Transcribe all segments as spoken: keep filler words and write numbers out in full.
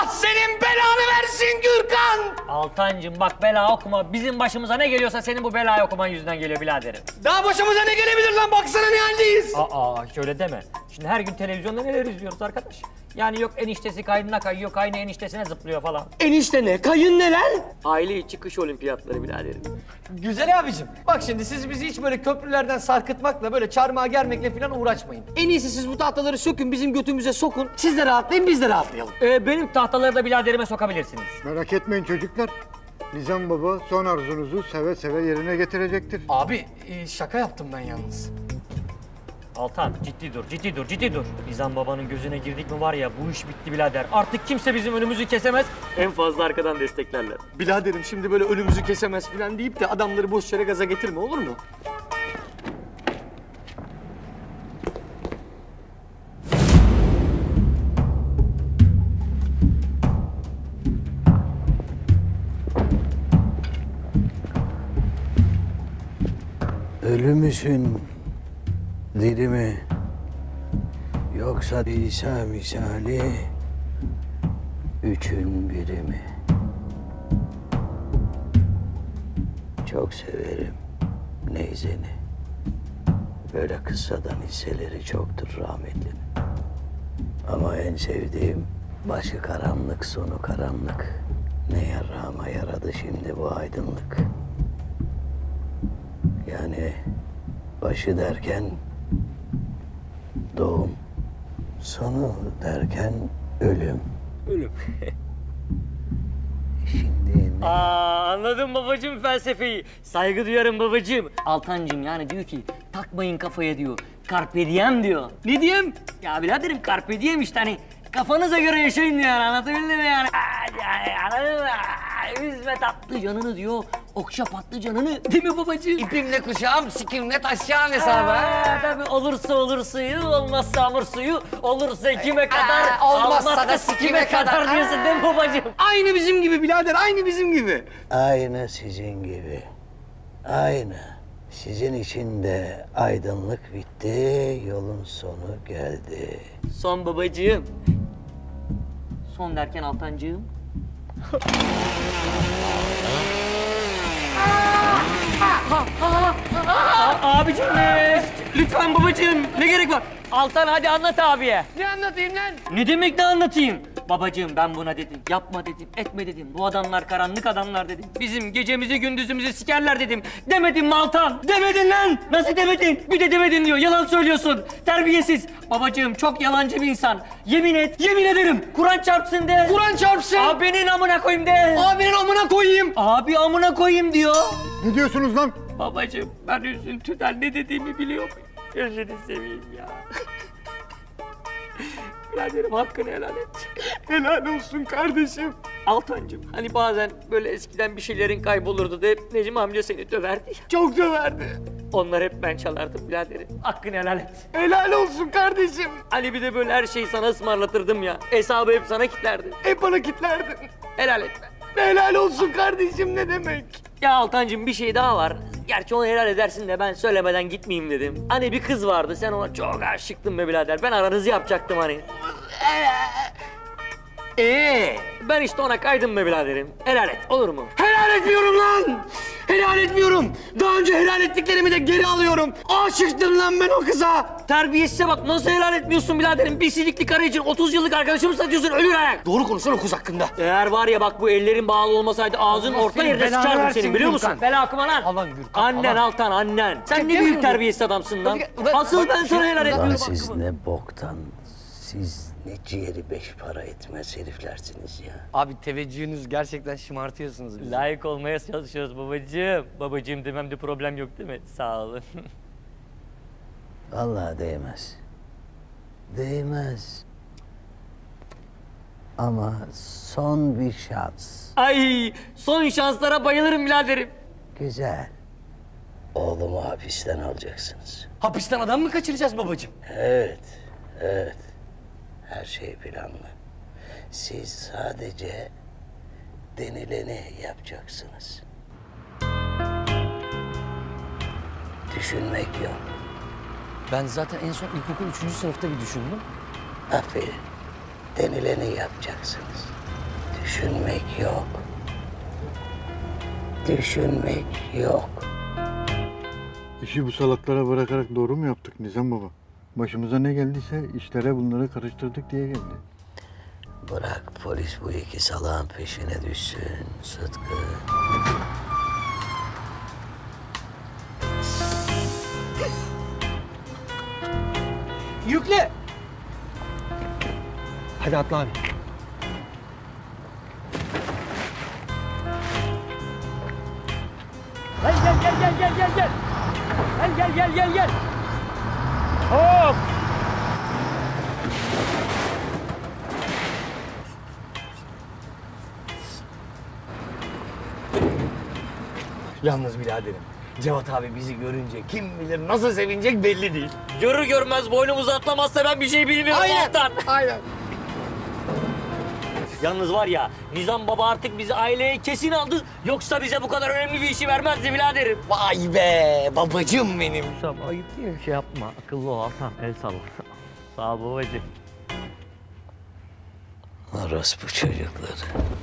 senin belanı versin Gürkan! Altancığım bak bela okuma. Bizim başımıza ne geliyorsa senin bu belayı okuman yüzünden geliyor biraderim. Daha başımıza ne gelebilir lan? Baksana ne haldeyiz. Aa hiç öyle deme. Şimdi her gün televizyonda neler izliyoruz arkadaş. Yani yok eniştesi kaynına kayıyor, kaynı eniştesine zıplıyor falan. Enişte ne? Kayın ne lan? Aile içi kış olimpiyatları biraderim. Güzel abicim. Bak şimdi siz bizi hiç böyle köprülerden sarkıtmakla, böyle çarmıha germekle falan uğraşmayın. En iyisi siz bu tahtaları sökün, bizim götümüze sokun. Siz de rahatlayın, biz de rahatlayalım. Ee, benim tahtaları da biraderime sokabilirsiniz. Merak etmeyin çocuklar. Nizam Baba son arzunuzu seve seve yerine getirecektir. Abi e, şaka yaptım ben yalnız. Altan ciddi dur, ciddi dur, ciddi dur. Nizam babanın gözüne girdik mi var ya bu iş bitti birader. Artık kimse bizim önümüzü kesemez. En fazla arkadan desteklerler. Biraderim şimdi böyle önümüzü kesemez falan deyip de adamları boş yere gaza getirme, olur mu? Ölü müsün, diri mi? Yoksa İsa misali üçün biri mi? Çok severim neyzeni. Böyle kıssadan hisseleri çoktur rahmetlinin. Ama en sevdiğim başı karanlık, sonu karanlık. Ne yarama yaradı şimdi bu aydınlık. Yani başı derken doğum, sonu derken ölüm. Ölüm. Şimdi ne? Aa anladım babacığım felsefeyi. Saygı duyarım babacığım. Altancığım yani diyor ki takmayın kafaya diyor. Carpe diem diyor. Ne diyeyim? Ya biraderim carpe diem işte hani kafanıza göre yaşayın diyor yani, anlatabildim mi yani? Aa, yani anladın mı? Üzme tatlı canını diyor. Okşa patlı canını. Değil mi babacığım? İpimle kuşağım, sikimle taşacağım hesabı. Aa, tabii olursa olur suyu, olmazsa hamur suyu, olursa kime kadar, Aa, olmazsa olmazsa da sikime sikime kadar kadar. diyorsun değil mi babacığım? Aynı bizim gibi birader, aynı bizim gibi. Aynı sizin gibi. Aynı. Sizin için de aydınlık bitti, yolun sonu geldi. Son babacığım. Son derken Altancığım. A- abicim ne? Lütfen babacığım ne gerek var? Altan hadi anlat abiye. Ne anlatayım lan? Ne demek ne anlatayım? Babacığım ben buna dedim. Yapma dedim, etme dedim. Bu adamlar karanlık adamlar dedim. Bizim gecemizi gündüzümüzü sikerler dedim. Demedin mi Altan? Demedin lan! Nasıl demedin? Bir de demedin diyor. Yalan söylüyorsun. Terbiyesiz. Babacığım çok yalancı bir insan. Yemin et, yemin ederim. Kur'an çarpsın de. Kur'an çarpsın. Abinin amına koyayım de. Abinin amına koyayım. Abi amına koyayım diyor. Ne diyorsunuz lan? Babacığım ben üzüntüden ne dediğimi biliyor muyum? Gözünü seveyim ya. Biraderim hakkını helal et. Helal olsun kardeşim. Altancığım hani bazen böyle eskiden bir şeylerin kaybolurdu da hep Necmi amca seni döverdi ya. Çok döverdi. Onlar hep ben çalardım biraderim. Hakkını helal et. Helal olsun kardeşim. Hani bir de böyle her şeyi sana ısmarlatırdım ya. Hesabı hep sana kilitlerdim. Hep bana kitlerdin. Helal etme. Helal olsun kardeşim ne demek? Ya Altancığım bir şey daha var. Gerçi onu helal edersin de ben söylemeden gitmeyeyim dedim. Hani bir kız vardı sen ona çok aşıktın be birader. Ben aranızı yapacaktım hani. Ee, ben işte ona kaydım be biraderim. Helal et olur mu? Helal etmiyorum lan. Helal etmiyorum. Daha önce helal ettiklerimi de geri alıyorum. Aşıktım lan ben o kıza. Terbiyesize bak nasıl helal etmiyorsun biraderim? Bir silikli karı için otuz yıllık arkadaşımı satıyorsun ölür ayak. Doğru konuşsana o kız hakkında. Eğer var ya bak bu ellerin bağlı olmasaydı ağzın Allah orta senin yerine belanı sıçardım versin senin biliyor musun? Gürkan. Bela okuma lan. Aman Gürkan, Annen aman. Altan annen. Sen ne Gel büyük mi? terbiyesiz adamsın lan. Ulan- Asıl ben sana helal Ulan etmiyorum siz hakkımı. ne boktan, siz ne ciğeri beş para etmez heriflersiniz ya. Abi teveccühünüz gerçekten şımartıyorsunuz bizi. Layık olmaya çalışıyoruz babacığım. Babacığım dememde problem yok değil mi? Sağ olun. Vallahi değmez. Değmez. Ama son bir şans. Ay son şanslara bayılırım biraderim. Güzel. Oğlumu hapisten alacaksınız. Hapisten adam mı kaçıracağız babacığım? Evet, evet. Her şey planlı. Siz sadece denileni yapacaksınız. Düşünmek yok. Ben zaten en son ilkokul üçüncü sınıfta bir düşündüm. Aferin. Denileni yapacaksınız. düşünmek yok. Düşünmek yok. İşi bu salaklara bırakarak doğru mu yaptık Nizam baba? Başımıza ne geldiyse işlere bunları karıştırdık diye geldi. Bırak polis bu iki salağın peşine düşsün Sıtkı. Yükle. Hadi atla abi. Gel gel gel gel gel gel gel. Gel gel gel gel gel. Hop. Yalnız biraderim, Cevat abi bizi görünce kim bilir nasıl sevinecek belli değil. Görür görmez boynumuzu atlamazsa ben bir şey bilmiyorum Altan. Aynen. Yalnız var ya, Nizam Baba artık bizi aileye kesin aldı. Yoksa bize bu kadar önemli bir işi vermezdi biraderim. Vay be, babacığım benim. Nizam ayıp değil mi? Şey yapma, akıllı ol Altan, el salla. Sağ ol babacığım. Orospu çocukları.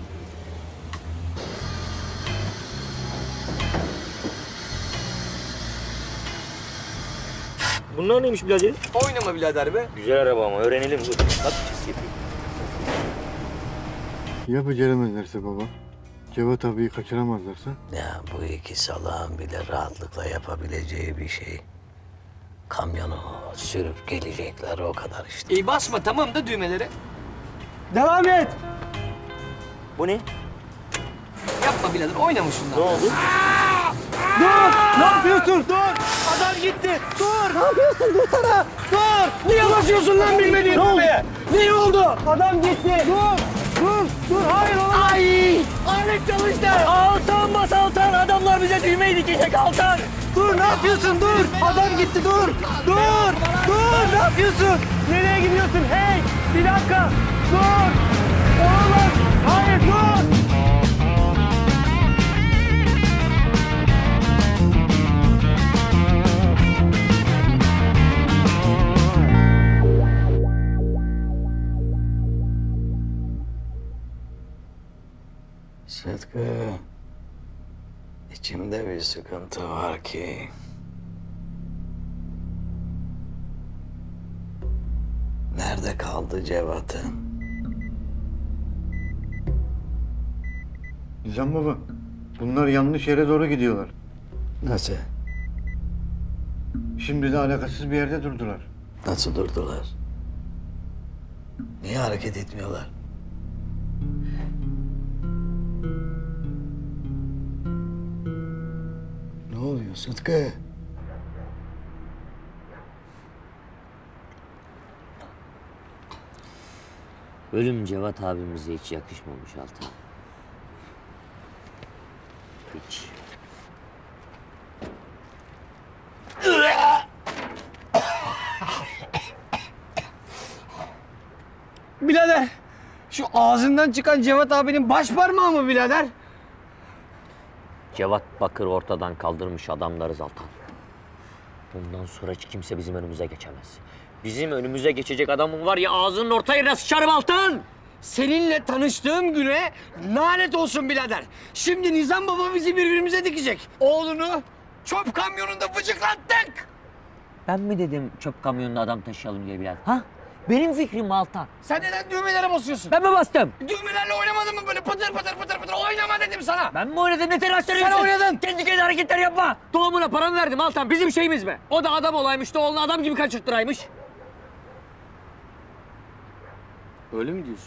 Bunlar neymiş birader? Oynama birader be. Güzel araba ama öğrenelim dur. Nasıl çizgi yapayım? Ya beceremezlerse baba? Cevat abiyi kaçıramazlarsa? Ya bu iki salağın bile rahatlıkla yapabileceği bir şey. Kamyonu sürüp gelecekler o kadar işte. İyi basma tamam da düğmelere. Devam et. Bu ne? Yapma birader, oynama şundan. Ne oldu? Dur! Ne yapıyorsun? Dur! Adam gitti! Dur! Ne yapıyorsun? Dursana! Dur! Niye basıyorsun lan bilmediğin düğmeye? Ne oldu? Adam gitti! Dur! Dur! Dur! Hayır olamaz! Ay! Alet çalıştı! Altan bas Altan! Adamlar bize düğmeyi dikecek Altan! Dur! Ne yapıyorsun? Dur! Adam gitti! Dur! Dur! Dur! Ne yapıyorsun? Nereye gidiyorsun? Hey! Bir dakika! Dur! Olamaz! Hayır dur! Sıtkı, içimde bir sıkıntı var ki. Nerede kaldı Cevat'ın? Nizam baba, bunlar yanlış yere doğru gidiyorlar. Nasıl? Şimdi de alakasız bir yerde durdular. Nasıl durdular? Niye hareket etmiyorlar? Ne oluyor Sıtkı? Ölüm Cevat abimize hiç yakışmamış Altan. Hiç. Birader, şu ağzından çıkan Cevat abinin baş parmağı mı birader? Cevat Bakır ortadan kaldırmış adamlarız Altan. Bundan sonra hiç kimse bizim önümüze geçemez. Bizim önümüze geçecek adamın var ya ağzının orta yerine sıçarım Altan! Seninle tanıştığım güne lanet olsun birader. Şimdi Nizam Baba bizi birbirimize dikecek. Oğlunu çöp kamyonunda bıçaklattık. Ben mi dedim çöp kamyonuna adam taşıyalım diye birader? Ha? Benim fikrim Altan. Sen neden düğmelere basıyorsun? Ben mi bastım? Düğmelerle oynamadın mı böyle pıtır pıtır pıtır pıtır? Oynama dedim sana. Ben mi oynadım? Ne telaşlanıyorsun? Sen oynadın. Kendi kendine hareketler yapma. Doğumuna paramı verdim Altan. Bizim şeyimiz mi? O da adam olaymış. Oğlunu adam gibi kaçırttıraymış. Öyle mi diyorsun?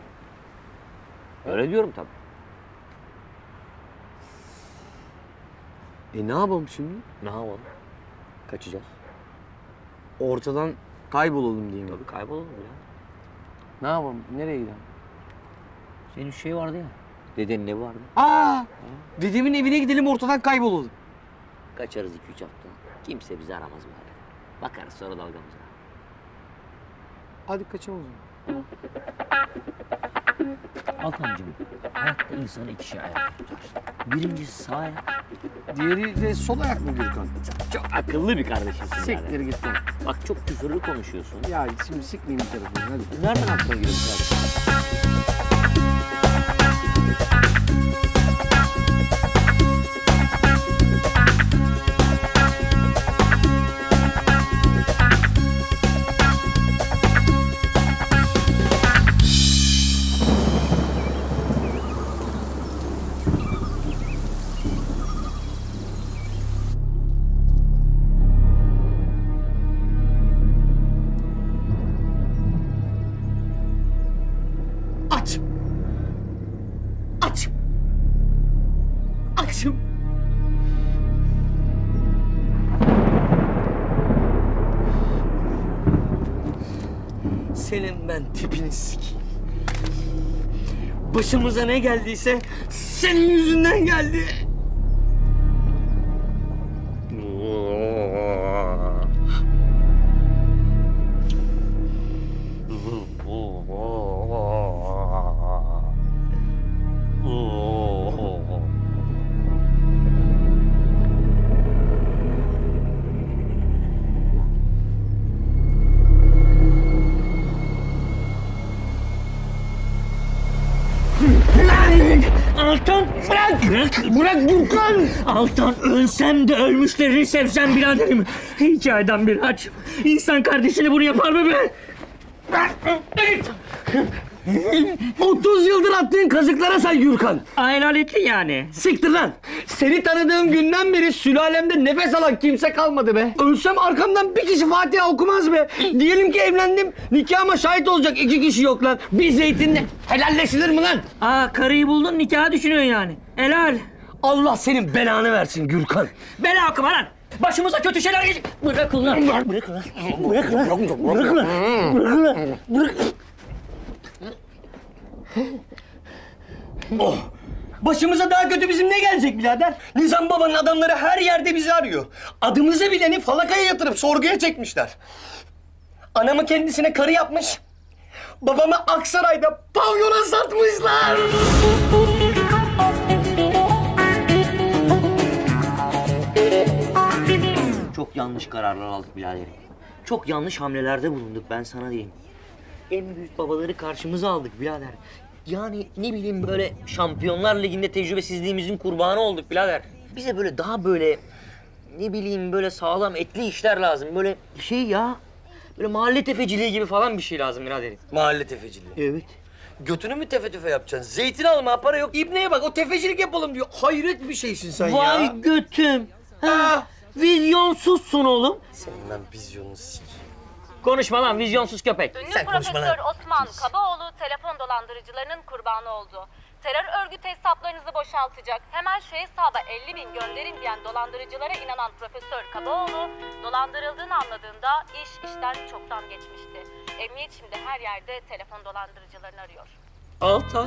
Öyle diyorum tabii. E ne yapalım şimdi? Ne yapalım? Kaçacağız. Ortadan kaybolalım diyeyim. Tabii kaybolalım ya. Ne yapalım? Nereye gidelim? Senin şey vardı ya. Dedenin evi vardı. Aa! Dedemin evine gidelim ortadan kaybolalım. Kaçarız iki üç hafta. Kimse bizi aramaz böyle. Bakarız sonra dalgamıza. Hadi kaçalım o zaman. Altancığım, hayatta insanı iki şey ayak tutar. Birincisi sağ ayak. Diğeri de sol ayak mı Gürkan? Çok akıllı bir kardeşimsin Siktir yani. git lan. Bak çok küfürlü konuşuyorsun. Ya şimdi sikmeyin bir tarafını hadi. Nereden aklına giriyor bu kardeşim? Aç. Aç. Açım. Senin ben tipini sikeyim. Başımıza ne geldiyse senin yüzünden geldi. Altan! Bırak! Bırak! Bırak Gürkan! Altan, ölsem de ölmüşlerini sevsem biraderim. Hikayeden bir aç. İnsan kardeşine bunu yapar mı be? otuz yıldır attığın kazıklara say Gürkan. Aynaletli yani. Siktir lan. Seni tanıdığım günden beri sülalemde nefes alan kimse kalmadı be. Ölsem arkamdan bir kişi Fatiha okumaz be. Diyelim ki evlendim, nikahıma şahit olacak iki kişi yok lan. Bir zeytinle helalleşilir mi lan? Aa, karıyı buldun, nikaha düşünüyorsun yani. Helal. Allah senin belanı versin Gürkan. Bela okuma lan. Başımıza kötü şeyler gelecek. Bırakın lan. Bırakın lan. Bırakın lan. Bırakın lan. Bırakın lan. Bırakın. Oh! Başımıza daha kötü bizim ne gelecek birader? Nizam babanın adamları her yerde bizi arıyor. Adımızı bileni falakaya yatırıp sorguya çekmişler. Anamı kendisine karı yapmış. Babamı Aksaray'da pavyona satmışlar. Çok yanlış kararlar aldık biraderim. Çok yanlış hamlelerde bulunduk, ben sana diyeyim. En büyük babaları karşımıza aldık birader. Yani ne bileyim, böyle Şampiyonlar Ligi'nde tecrübesizliğimizin kurbanı olduk birader. Bize böyle daha böyle ne bileyim böyle sağlam etli işler lazım. Böyle şey ya, böyle mahalle tefeciliği gibi falan bir şey lazım biraderim. Mahalle tefeciliği. Evet. Götünü mü tefe tüfe yapacaksın? Zeytin alma, para yok. İbneye bak, o tefecilik yapalım diyor. Hayret bir şeysin sen ya. Vay götüm. Ha, vizyonsuzsun oğlum. Senin ben vizyonunu s***. Konuşma lan vizyonsuz köpek. Ünlü Sen konuşma Profesör lan. Osman Kabaoğlu telefon dolandırıcılarının kurbanı oldu. Terör örgütü hesaplarınızı boşaltacak. Hemen şu hesaba elli bin gönderin diyen dolandırıcılara inanan Profesör Kabaoğlu dolandırıldığını anladığında iş işten çoktan geçmişti. Emniyet şimdi her yerde telefon dolandırıcılarını arıyor. Altan.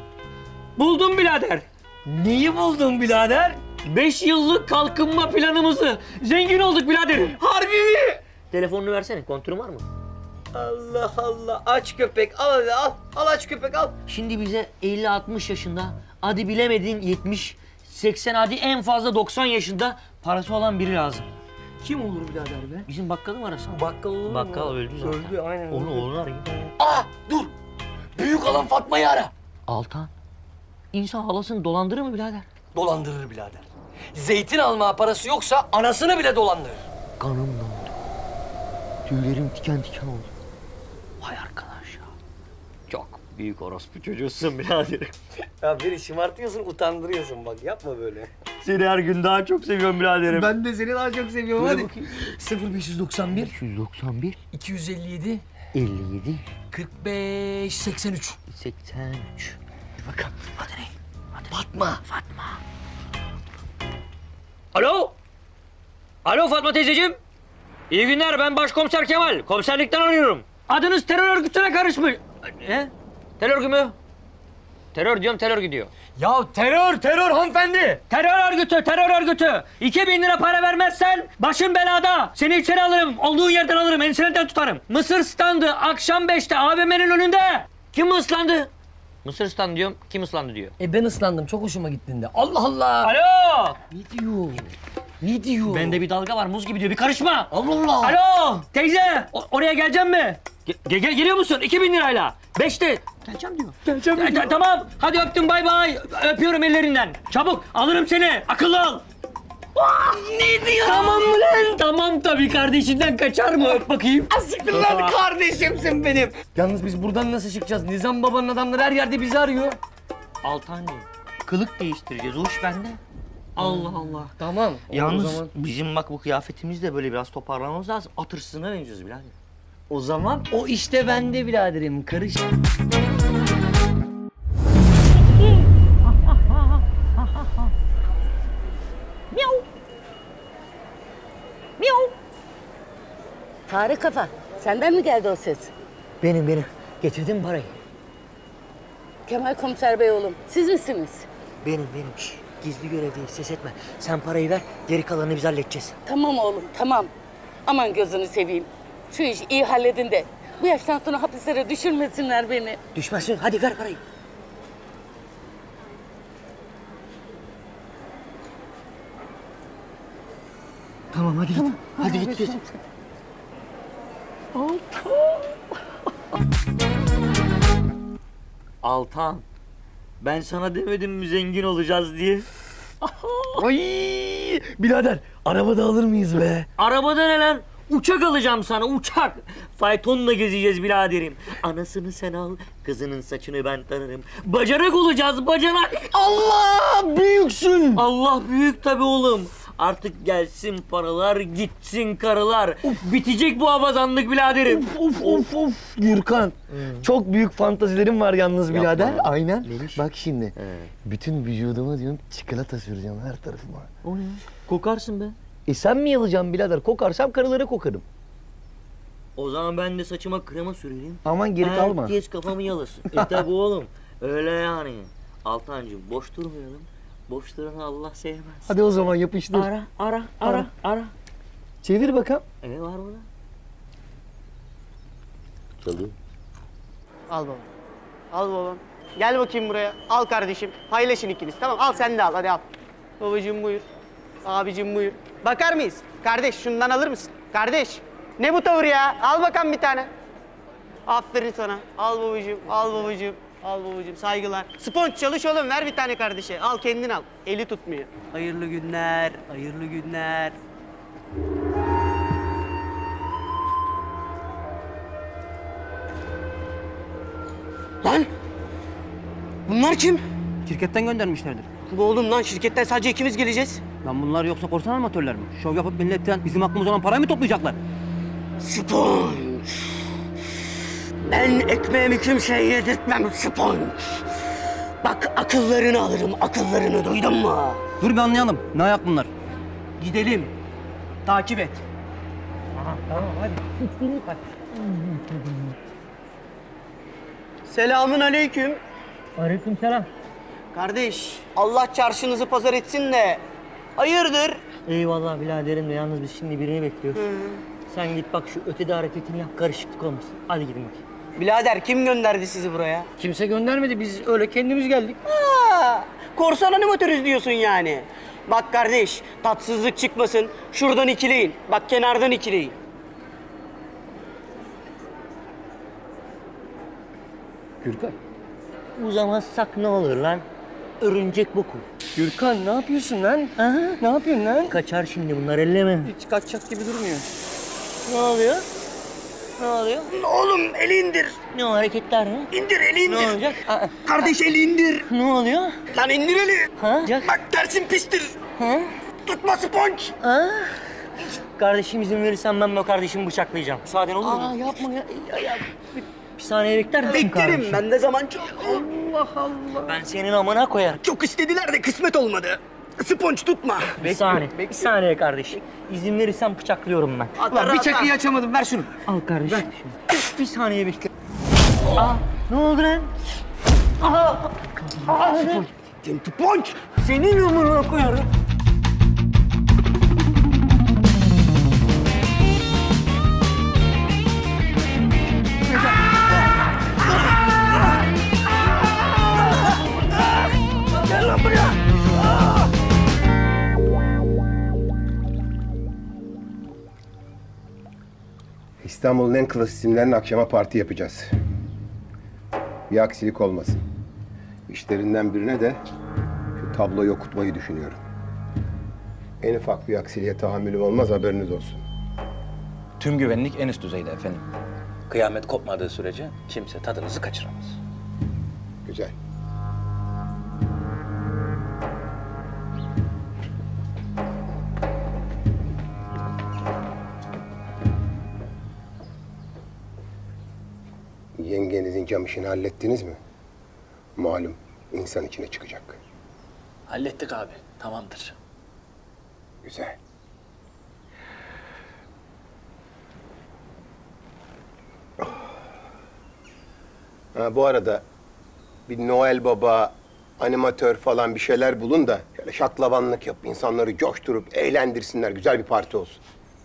Buldum birader. Neyi buldun birader? Beş yıllık kalkınma planımızı. Zengin olduk biraderim. Harbi mi? Telefonunu versene, kontürün var mı? Allah Allah, aç köpek, al hadi al. Al aç köpek, al. Şimdi bize elli altmış yaşında, hadi bilemedin yetmiş, seksen, hadi en fazla doksan yaşında parası olan biri lazım. Kim olur birader be? Bizim bakkalı mı arasın? Bakkal olur mu? Bakkal öldü zaten. Öldü, aynen. Onu öldü. oğlunu arayayım. Aa, dur. Büyük olan Fatma'yı ara. Altan. İnsan halasını dolandırır mı birader? Dolandırır birader. Zeytin alma parası yoksa anasını bile dolandırır. Kanım dondu. Tüylerim tiken tiken oldu. Vay arkadaş ya. Çok büyük orospu çocuğusun biraderim. Ya beni şımartıyorsun, utandırıyorsun bak. Yapma böyle. Seni her gün daha çok seviyorum biraderim. Ben de seni daha çok seviyorum. Söyle Hadi. bakayım. sıfır beş doksan bir beş yüz doksan bir, iki yüz elli yedi elli yedi, kırk beş seksen üç. seksen üç. Bakalım. Hadi ne? Hadi. Fatma. Fatma. Alo? Alo Fatma teyzeciğim. İyi günler, ben Başkomiser Kemal. Komiserlikten arıyorum. Adınız terör örgütüne karışmış. Ne? Terör örgütü mü? Terör diyorum, terör gidiyor. Ya terör, terör hanımefendi. Terör örgütü, terör örgütü. İki bin lira para vermezsen başın belada. Seni içeri alırım, olduğun yerden alırım, ensenden tutarım. Mısır standı akşam beşte A V M'nin önünde. Kim mi ıslandı? Mısır standı diyorum, kim ıslandı diyor. E ben ıslandım, çok hoşuma gittiğinde. Allah Allah. Alo! Ne diyor? Ne diyor? Bende bir dalga var, muz gibi diyor, bir karışma. Allah Allah. Alo! Teyze! O- oraya geleceğim mi? Ge- ge- geliyor musun? iki bin lirayla. Beşte. Geleceğim diyor. Geleceğim E, ta- tamam. Hadi öptüm, bay bay. Öpüyorum ellerinden. Çabuk alırım seni. Akıllı ol. Ne diyor? Tamam mı lan? Tamam tabii, kardeşinden kaçar mı? Öp bakayım. Siktir lan, kardeşimsin benim. Yalnız biz buradan nasıl çıkacağız? Nizam babanın adamları her yerde bizi arıyor. Altancığım, kılık değiştireceğiz. O iş bende. Allah Allah. Tamam. Yalnız O zaman, bizim bak bu kıyafetimiz de böyle biraz toparlamamız lazım. At hırsızına benziyoruz birader. o zaman o işte bende biraderim. Karış. Fare kafa, senden mi geldi o ses? Benim benim. Getirdin mi parayı? Kemal Komiser Bey oğlum, siz misiniz? Benim benim. Şş, gizli görevdeyiz, ses etme. Sen parayı ver, geri kalanını biz halledeceğiz. Tamam oğlum, tamam. Aman gözünü seveyim. Şu işi iyi halledin de bu yaştan sonra hapislere düşürmesinler beni. Düşmezsin, hadi ver parayı. Tamam hadi git. Hadi git git. Altan. Ben sana demedim mi zengin olacağız diye? Ay birader arabada alır mıyız be? Arabada ne lan? Uçak alacağım sana, uçak. Faytonla gezeceğiz biraderim. Anasını sen al, kızının saçını ben tanırım. Bacanak olacağız, bacanak. Allah büyüksün. Allah büyük tabii oğlum. Artık gelsin paralar, gitsin karılar. Of, bitecek bu avazanlık biraderim. Of of of Gürkan. Çok büyük fantazilerim var yalnız birader. ya. Aynen. Neymiş? Bak şimdi. He. Bütün vücuduma diyorum çikolata süreceğim her tarafıma. O ne? Kokarsın be. E sen mi yalacaksın birader? Kokarsam karılara kokarım. O zaman ben de saçıma krema sürelim. Aman geri kalma. Herkes kafamı yalasın. E tabi oğlum. Öyle yani. Altancığım boş durmayalım. Boş duranı Allah sevmez. Hadi o zaman yapıştır. Ara, ara, ara, ara. Çevir bakalım. E var mı lan? Çalıyor. Al babam. Al babam. Gel bakayım buraya. Al kardeşim. Paylaşın ikiniz. Tamam al sen de al. Hadi al. Babacığım buyur. Abicim buyur. Bakar mıyız? Kardeş şundan alır mısın? Kardeş. Ne bu tavır ya? Al bakalım bir tane. Aferin sana. Al babacığım. Al babacığım. Al babacığım. Saygılar. Sponç çalış oğlum. Ver bir tane kardeşe. Al kendin al. Eli tutmuyor. Hayırlı günler. Hayırlı günler. Lan! Bunlar kim? Şirketten göndermişlerdir. Bu oğlum lan şirketten sadece ikimiz geleceğiz. Lan bunlar yoksa korsan amatörler mi? Şov yapıp milletten bizim hakkımız olan parayı mı toplayacaklar? Sponç. Ben ekmeğimi kimseye yedirtmem Sponç. Bak akıllarını alırım, akıllarını duydun mu? Dur bir anlayalım. Ne ayak bunlar? Gidelim. Takip et. Selamun aleyküm. Aleykümselam. Kardeş, Allah çarşınızı pazar etsin de. Hayırdır? Eyvallah biraderim de yalnız biz şimdi birini bekliyoruz. Sen git bak şu ötede hareketini yap, karışıklık olmasın. Hadi gidin bakayım. Birader kim gönderdi sizi buraya? Kimse göndermedi, biz öyle kendimiz geldik. Aa, korsan animatörüz diyorsun yani. Bak kardeş, tatsızlık çıkmasın. Şuradan ikileyin. Bak kenardan ikileyin. Gürkan. Uzamazsak ne olur lan? Örümcek boku. Gürkan ne yapıyorsun lan? Aha, ne yapıyorsun lan? Kaçar şimdi bunlar, elleme. Hiç kaçacak gibi durmuyor. Ne oluyor? Ne oluyor? Oğlum eli indir. Ne o hareketler ne? İndir eli indir. Ne olacak? Aa, Kardeş eli indir. ne oluyor? Lan indir eli. Ha? Bak tersin pistir. Ha? Tutma sponç. Ha? Kardeşim izin verirsen ben o kardeşimi bıçaklayacağım. Müsaaden olur mu? Aa yapma ya. ya, ya. Bir, bir saniye bekler misin Beklerim. kardeşim? Bende zaman çok. Allah Allah. Ben senin amına koyarım. Çok istediler de kısmet olmadı. Sponç tutma. Bir saniye, bir saniye kardeşim. İzin verirsen bıçaklıyorum ben. Ulan bir çakıyı açamadım. Ver şunu. Al kardeşim. Bir, bir saniye bekle. Aa, ne oldu lan? Aha! Aa, Sponç. senin amına koyarım. Gel lan buraya. İstanbul'un en klas isimlerinin akşama parti yapacağız. Bir aksilik olmasın. İşlerinden birine de şu tabloyu okutmayı düşünüyorum. En ufak bir aksiliğe tahammülüm olmaz, haberiniz olsun. Tüm güvenlik en üst düzeyde efendim. Kıyamet kopmadığı sürece kimse tadınızı kaçıramaz. Güzel. Yengenizin cam işini hallettiniz mi? Malum insan içine çıkacak. Hallettik abi, tamamdır. Güzel. Ha, bu arada bir Noel Baba, animatör falan bir şeyler bulun da şöyle şaklabanlık yap, insanları coşturup eğlendirsinler, güzel bir parti olsun.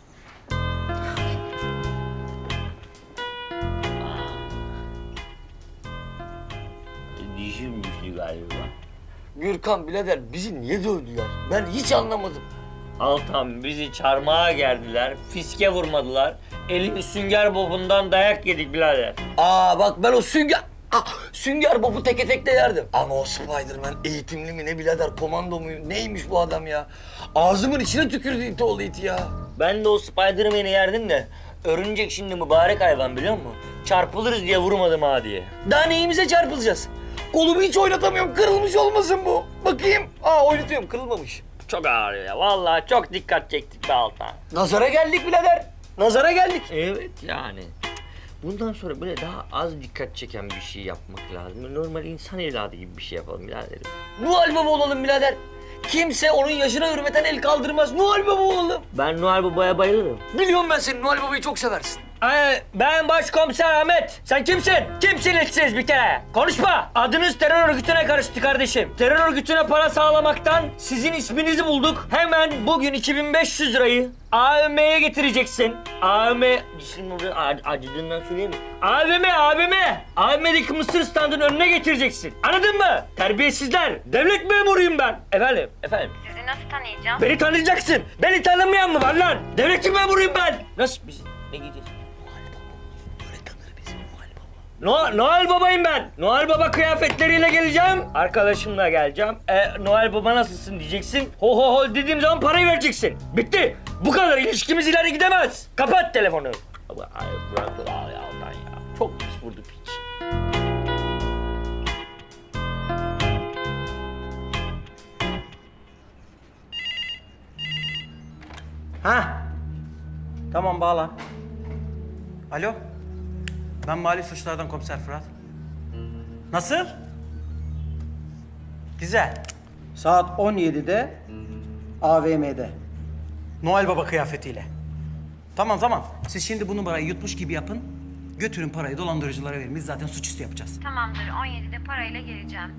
Dişim düştü galiba. Gürkan birader bizi niye dövdüler? Ben hiç anlamadım. Altan bizi çarmıha gerdiler, fiske vurmadılar. Elini sünger bobundan dayak yedik birader. Aa bak ben o sünger... Ah, sünger bobu teke tekte yerdim. Ama o Spiderman eğitimli mi ne birader, komando mu neymiş bu adam ya? Ağzımın içine tükürdü iti oğlu iti ya. Ben de o Spiderman'i yerdim de örümcek şimdi mübarek hayvan biliyor musun? Çarpılırız diye vurmadım ha diye. Daha neyimize çarpılacağız? Kolumu hiç oynatamıyorum, kırılmış olmasın bu. Bakayım. Aa oynatıyorum, kırılmamış. Çok ağrıyor ya. Vallahi çok dikkat çektik be Altan. Nazara geldik birader. Nazara geldik. Evet yani. Bundan sonra böyle daha az dikkat çeken bir şey yapmak lazım. Normal insan evladı gibi bir şey yapalım biraderim. Noel Baba olalım birader. Kimse onun yaşına hürmeten el kaldırmaz. Noel Baba olalım. Ben Noel Baba'ya bayılırım. Biliyorum ben seni, Noel Baba'yı çok seversin. Ee, ben Başkomiser Ahmet. Sen kimsin? Kimsin siz bir kere? Konuşma. Adınız terör örgütüne karıştı kardeşim. Terör örgütüne para sağlamaktan sizin isminizi bulduk. Hemen bugün iki bin beş yüz lirayı A V M'ye getireceksin. A V M... Şimdi acıdığından söyleyeyim mi? A V M, A V M. A V M'deki mısır standının önüne getireceksin. Anladın mı? Terbiyesizler. Devlet memuruyum ben. Efendim, efendim. Sizi nasıl tanıyacağım? Beni tanıyacaksın. Beni tanımayan mı var lan? Devletin memuruyum ben. Nasıl biz? Ne giyeceğiz? Noel, Noel Baba'yım ben. Noel Baba kıyafetleriyle geleceğim. Arkadaşımla geleceğim. E, Noel Baba nasılsın diyeceksin. Ho ho ho dediğim zaman parayı vereceksin. Bitti. Bu kadar. İlişkimiz ileri gidemez. Kapat telefonu. Ay bırak ya Altan ya. Çok pis vurdu piç. Ha? Tamam bağla. Alo? Ben Mali Suçlardan Komiser Fırat. Nasıl? Güzel. Saat on yedide A V M'de. Noel Baba kıyafetiyle. Tamam tamam. Siz şimdi bu numarayı yutmuş gibi yapın. Götürün parayı dolandırıcılara verin. Biz zaten suçüstü yapacağız. Tamamdır, on yedide parayla geleceğim.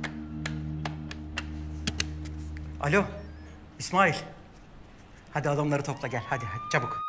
Alo. İsmail. Hadi adamları topla gel. Hadi hadi çabuk.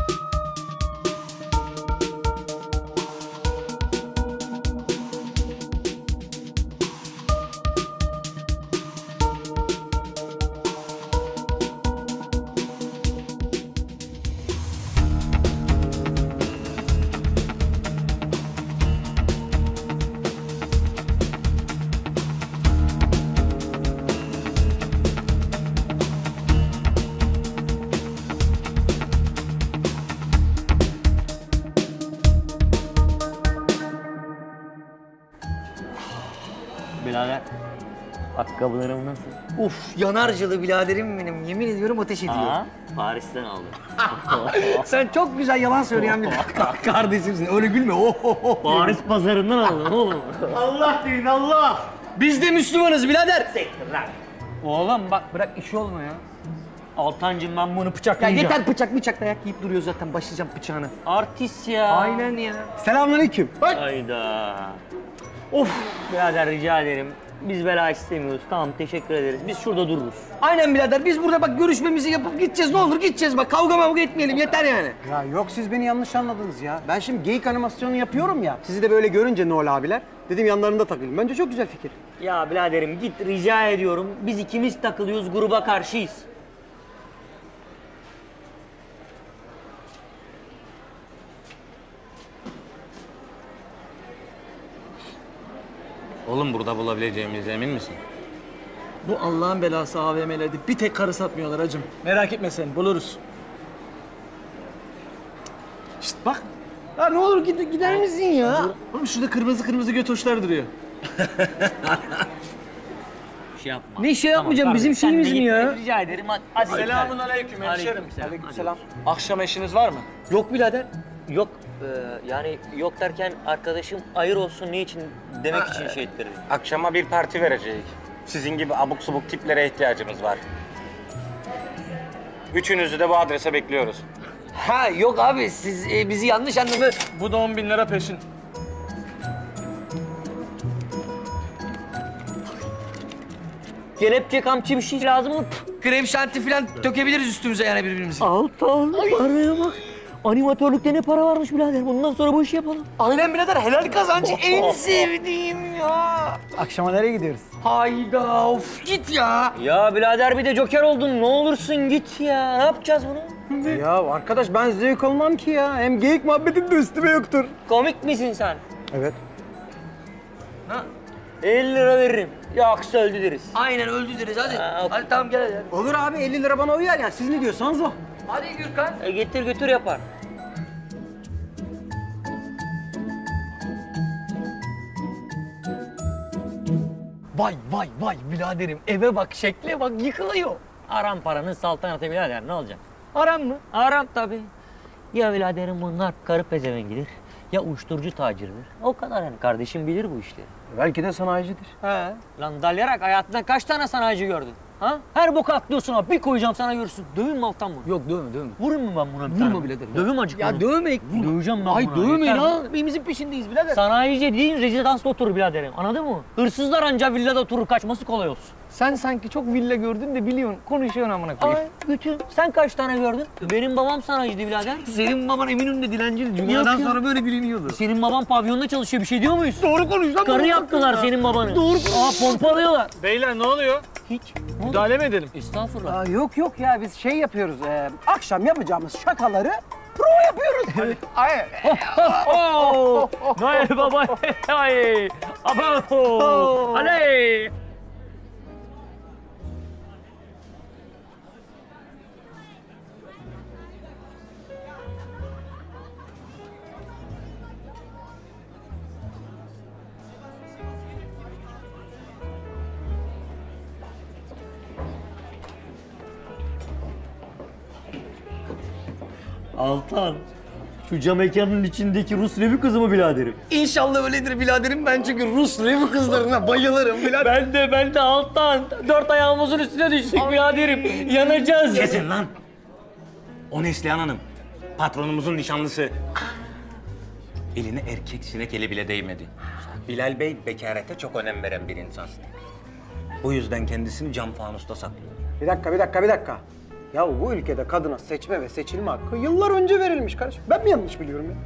Birader, ayakkabılarım nasıl? Uf yanarcılı biraderim benim. Yemin ediyorum ateş ediyor. Aa, Paris'ten aldım. Sen çok güzel yalan söyleyen bir kardeşimsin. Öyle gülme. Oh, oh, oh. Paris pazarından aldım oğlum. Allah deyin Allah. Biz de Müslümanız birader. Sektir lan. Oğlum bak bırak işi olma ya. Altancığım ben bunu Ya bıçaklayacağım. yeter bıçak bıçak dayak yiyip duruyor zaten. Başlayacağım bıçağını. Artist ya. Aynen ya. Selamünaleyküm. Bak. Hayda. Of birader rica ederim. Biz bela istemiyoruz. Tamam teşekkür ederiz. Biz şurada dururuz. Aynen birader. Biz burada bak görüşmemizi yapıp gideceğiz. Ne olur gideceğiz bak. Kavga mavga etmeyelim. Yeter yani. Ya yok siz beni yanlış anladınız ya. Ben şimdi geyik animasyonu yapıyorum ya. Sizi de böyle görünce Noel abiler. Dedim yanlarında takılayım. Bence çok güzel fikir. Ya biraderim git rica ediyorum. Biz ikimiz takılıyoruz. Gruba karşıyız. Oğlum burada bulabileceğimize emin misin? Bu Allah'ın belası A V M'lerde bir tek karı satmıyorlar hacım. Merak etme sen, buluruz. Şşt bak. Ya ne olur gid gider misin ya? Oğlum şurada kırmızı kırmızı götoşlar duruyor. Şey yapma. Ne şey yapmayacağım? Bizim şeyimiz mi ya? Rica ederim hadi. hadi Selamun aleyküm hemşerim. Aleykümselam. Akşam eşiniz var mı? Yok birader. Yok e, yani yok derken arkadaşım ayır olsun ne için demek için şey ettirdi. Akşama bir parti verecek. Sizin gibi abuk subuk tiplere ihtiyacımız var. Üçünüzü de bu adrese bekliyoruz. Ha yok abi siz e, bizi yanlış anladınız. Bu da on bin lira peşin. kelepçe, kamçı bir şey lazım mı? Krem şanti falan dökebiliriz üstümüze yani birbirimize. Altan, paraya bak. Animatörlükte ne para varmış birader. Bundan sonra bu işi yapalım. Aynen birader, helal kazancı en sevdiğim ya. Akşama nereye gidiyoruz? Hayda, of git ya. Ya birader bir de joker oldun. Ne olursun git ya. Ne yapacağız bunu? Ya arkadaş ben zevk almam ki ya. Hem geyik muhabbetin de üstüme yoktur. Komik misin sen? Evet. Ha? elli lira veririm. Yoksa öldü deriz. Aynen öldü deriz hadi. Ha, hadi tamam gel hadi. Olur abi elli lira bana uyar ya. Siz ne diyorsanız o. Hadi Gürkan. E, getir götür yapar. Vay vay vay biraderim. Eve bak, şekle bak, yıkılıyor. Aram paranın saltanatı birader, ne olacak? Aram mı? Aram tabii. Ya biraderim bunlar karı pezevengidir. Ya uyuşturucu taciridir. O kadar yani, kardeşim bilir bu işleri. Belki de sanayicidir. He. Lan dalyarak hayatında kaç tane sanayici gördün? Ha? Her boku atlıyorsun ha. Bir koyacağım sana görürsün. Dövün mü Altan mı? Yok dövme dövme. Vurun mu ben buna bir Vurma tane? birader. Dövüm acık Ya bunu. dövme. Döveceğim ben Ay buna. dövmeyin Yeter. ha. Evimizin peşindeyiz birader. Sanayici değil, rezidansta oturur biraderim. Anladın mı? Hırsızlar anca villada oturur, kaçması kolay olsun. Sen sanki çok villa gördün de biliyorsun. Konuşuyorsun amına koyayım. Ay bütün. Sen kaç tane gördün? Benim babam sanayiciydi birader. Senin baban Eminönü'nde dilenciydi. Cuma'dan ya. sonra böyle biliniyordu. Senin baban pavyonda çalışıyor, bir şey diyor muyuz? Doğru konuş lan. Karı yaptılar senin babanı. Doğru konuş. Aa pompalıyorlar. Beyler ne oluyor? Hiç. Müdahale mi edelim? Estağfurullah. Aa, yok yok ya biz şey yapıyoruz. E, akşam yapacağımız şakaları prova yapıyoruz. Ay. Oh! Noel baba. Ay! Abo! Aley! Altan, şu cam mekanın içindeki Rus revi kızı mı biraderim? İnşallah öyledir biraderim. Ben çünkü Rus revi kızlarına bayılırım birader. Ben de, ben de Altan. Dört ayağımızın üstüne düştük biraderim. Yanacağız. Kesin lan. O Neslihan Hanım. Patronumuzun nişanlısı. Eline erkek sinek eli bile değmedi. Bilal Bey bekarete çok önem veren bir insan. Bu yüzden kendisini cam fanusta saklıyor. Bir dakika bir dakika bir dakika. Ya bu ülkede kadına seçme ve seçilme hakkı yıllar önce verilmiş kardeşim. Ben mi yanlış biliyorum ya?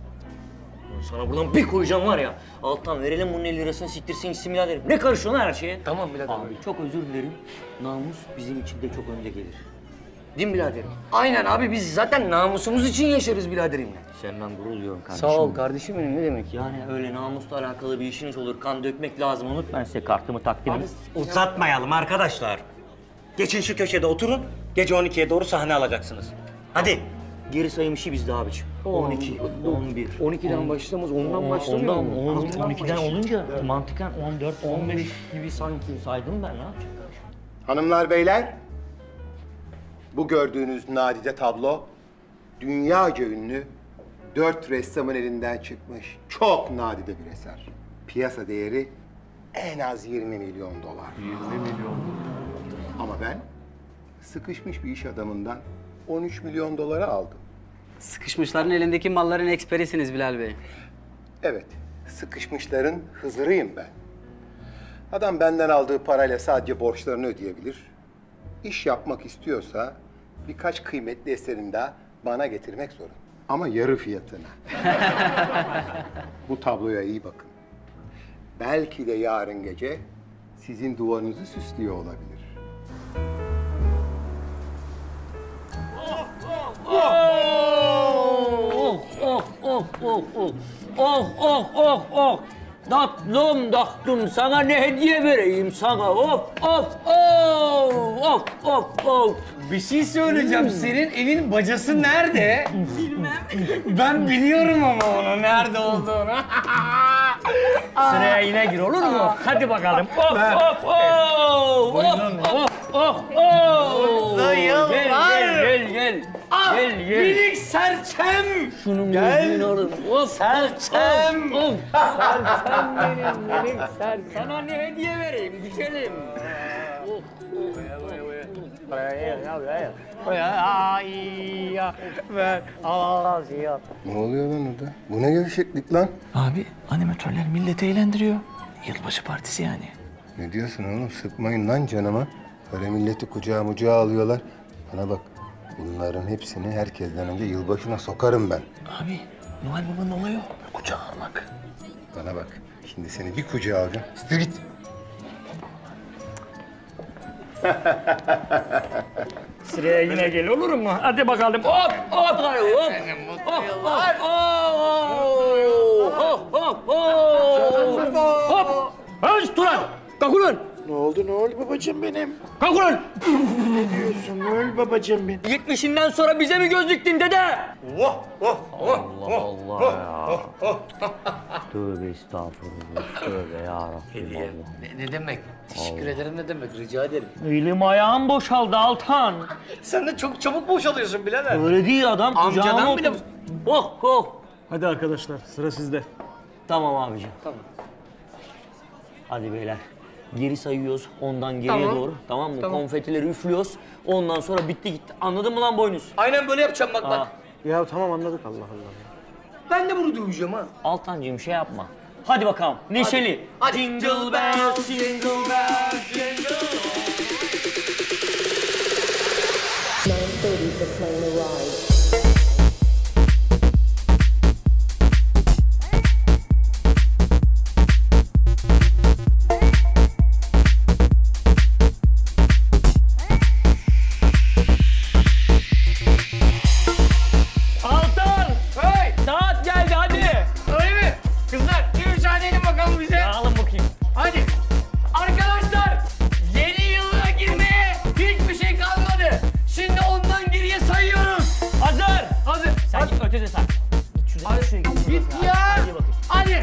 Sana buradan bir koyacağım var ya. Altan verelim bunun elli lirasını, siktirsin gitsin biraderim. Ne karışıyorsun her şeye? Tamam birader. Abi çok özür dilerim. Namus bizim için de çok önde gelir. Değil mi biraderim? Aynen abi biz zaten namusumuz için yaşarız biraderimle. Senden gurur duyuyorum kardeşim. Sağ ol kardeşim benim ne demek ya. Yani öyle namusla alakalı bir işiniz olur, kan dökmek lazım. Unut ben size kartımı takdim edeyim. Uzatmayalım arkadaşlar. Geçin şu köşede oturun. Gece on ikiye doğru sahne alacaksınız. Hadi. Geri sayım işi bizde abiciğim. on iki, on bir. on ikiden başlamaz, ondan başlamıyor Ondan, mu? on, on ikiden olunca mantıken on dört, on beş gibi sanki saydım ben. Ne yapacağım? Hanımlar, beyler, bu gördüğünüz nadide tablo dünyaca ünlü dört ressamın elinden çıkmış çok nadide bir eser. Piyasa değeri en az yirmi milyon dolar. yirmi milyon. Ama ben sıkışmış bir iş adamından on üç milyon dolara aldım. Sıkışmışların elindeki malların eksperisiniz Bilal Bey. Evet, sıkışmışların Hızır'ıyım ben. Adam benden aldığı parayla sadece borçlarını ödeyebilir. İş yapmak istiyorsa birkaç kıymetli eserini daha bana getirmek zorunda. Ama yarı fiyatına. Bu tabloya iyi bakın. Belki de yarın gece sizin duvarınızı süslüyor olabilir. Oh, oh, oh, oh, oh. Oh, oh, oh, oh. Tatlım, tatlım. Sana ne hediye vereyim sana? Of, of, oh, of, of, of. Bir şey söyleyeceğim. Senin evin bacası nerede? Bilmem. Ben biliyorum ama onun nerede olduğunu. Sıraya yine gir olur mu? Hadi bakalım. Of, of, oh, of, of, of, oh. Dayılar. Gel, gel, gel. Gel, gel. Minik serçem. Şunun Gel. gözünü alın. Of, Serçem. Of, serçem benim, benim serçem. Sana ne hediye vereyim güzelim? Of, of, Ne oluyor lan orada? Bu ne gevşeklik lan? Abi animatörler milleti eğlendiriyor. Yılbaşı partisi yani. Ne diyorsun oğlum? Sıkmayın lan canıma. Böyle milleti kucağa mucağa alıyorlar. Bana bak, bunların hepsini herkesten önce yılbaşına sokarım ben. Abi, Noel Baba'nın olayı o. Kucağa almak. Bana bak, şimdi seni bir kucağa alacağım. Siktir git. Sıraya yine gel olur mu? Hadi bakalım. Hop hop hop. Hop hop hop hop hop. Hop. Öz Turan. Kalk ulan. Ne oldu Noel babacığım benim? Kalk ulan. Ne diyorsun Noel babacığım benim? yetmişinden sonra bize mi göz diktin dede? Oh, oh, oh, Allah Allah ya. Tövbe estağfurullah. Tövbe yarabbim. Ne, ne demek? Teşekkür ederim ne demek? Rica ederim. Elim ayağım boşaldı Altan. Sen de çok çabuk boşalıyorsun birader. Öyle değil adam. Amcadan bile... Oh oh. Hadi arkadaşlar sıra sizde. Tamam abiciğim. Tamam. Hadi beyler. Geri sayıyoruz ondan geriye Tamam. doğru. Tamam mı? Tamam. Konfetileri üflüyoruz. Ondan sonra bitti gitti. Anladın mı lan boynuz? Aynen böyle yapacağım bak Aa. bak. Ya tamam anladık Allah Allah. Ben de bunu duyacağım ha. Altancığım şey yapma. Hadi bakalım. Neşeli. Hadi. Jingle bells, jingle bells, jingle. Altan! Hey! Saat geldi hadi. Öyle mi? Kızlar bir müsaade edin bakalım bize. Alın bakayım. Hadi. Arkadaşlar yeni yıla girmeye hiçbir şey kalmadı. Şimdi ondan geriye sayıyoruz. Hazır. Hazır. Sen git ötede say. Git şuraya, Hadi. şuraya git. Git ya. Hadi bakayım. Hadi.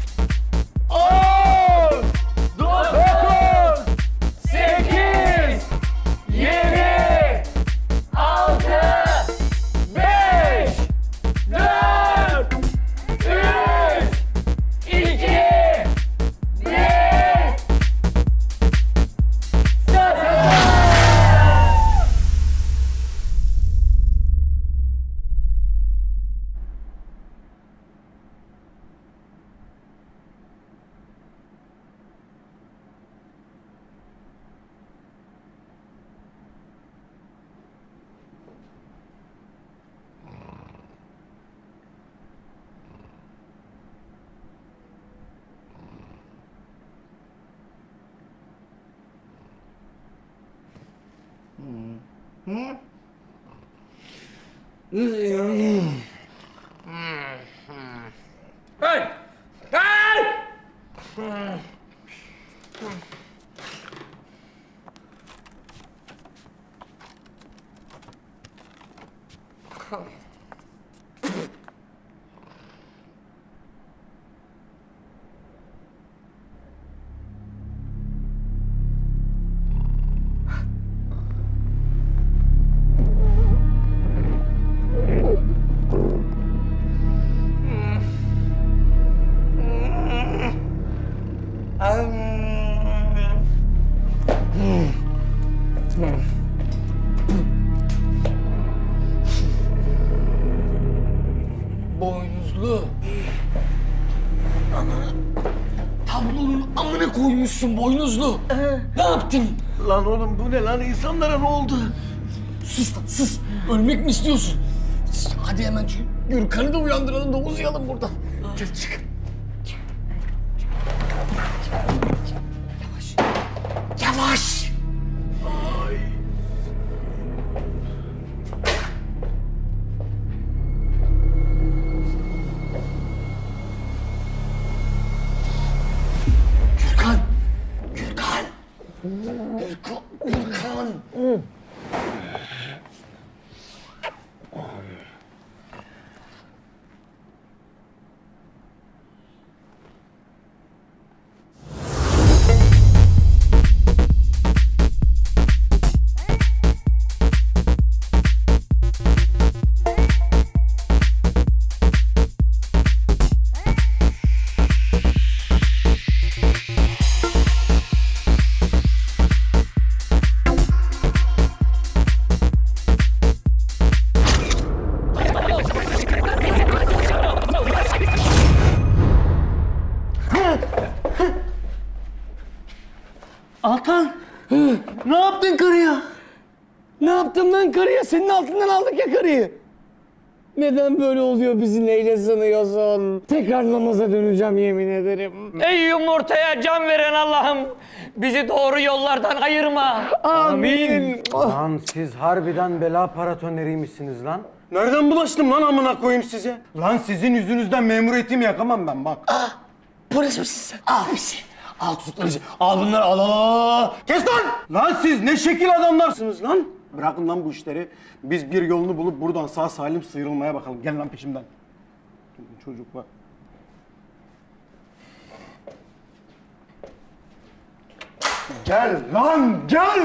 On, dokuz, sekiz, yedi, altı, beş, dört, üç, iki, bir, sıfır. Hey! Hey! Boynuzlu. Ana. Tablonun amına koymuşsun boynuzlu. Ne yaptın? Lan oğlum bu ne lan insanlara ne oldu? Sus lan sus. Ölmek mi istiyorsun? Hadi hemen şu Gürkan'ı da uyandıralım da uzayalım buradan. Gel çık. Yavaş. Yavaş. Gürkan. Gürkan. Gürkan. Gürkan. Altan! Ne yaptın karıya? Ne yaptım lan karıya? Senin altından aldık ya karıyı. Neden böyle oluyor, bizi neyle sanıyorsun? Tekrar namaza döneceğim yemin ederim. Ey yumurtaya can veren Allah'ım, bizi doğru yollardan ayırma. Amin. Lan siz harbiden bela paratoneriymişsiniz lan. Nereden bulaştım lan amına koyayım size? Lan sizin yüzünüzden memuriyetimi yakamam ben bak. Ah, polis misin sen? Abisin. Al tutuklayıcı. Al bunları al al. Kes lan! Lan siz ne şekil adamlarsınız lan? Bırakın lan bu işleri. Biz bir yolunu bulup buradan sağ salim sıyrılmaya bakalım. Gel lan peşimden. Çocuk var. Gel lan gel!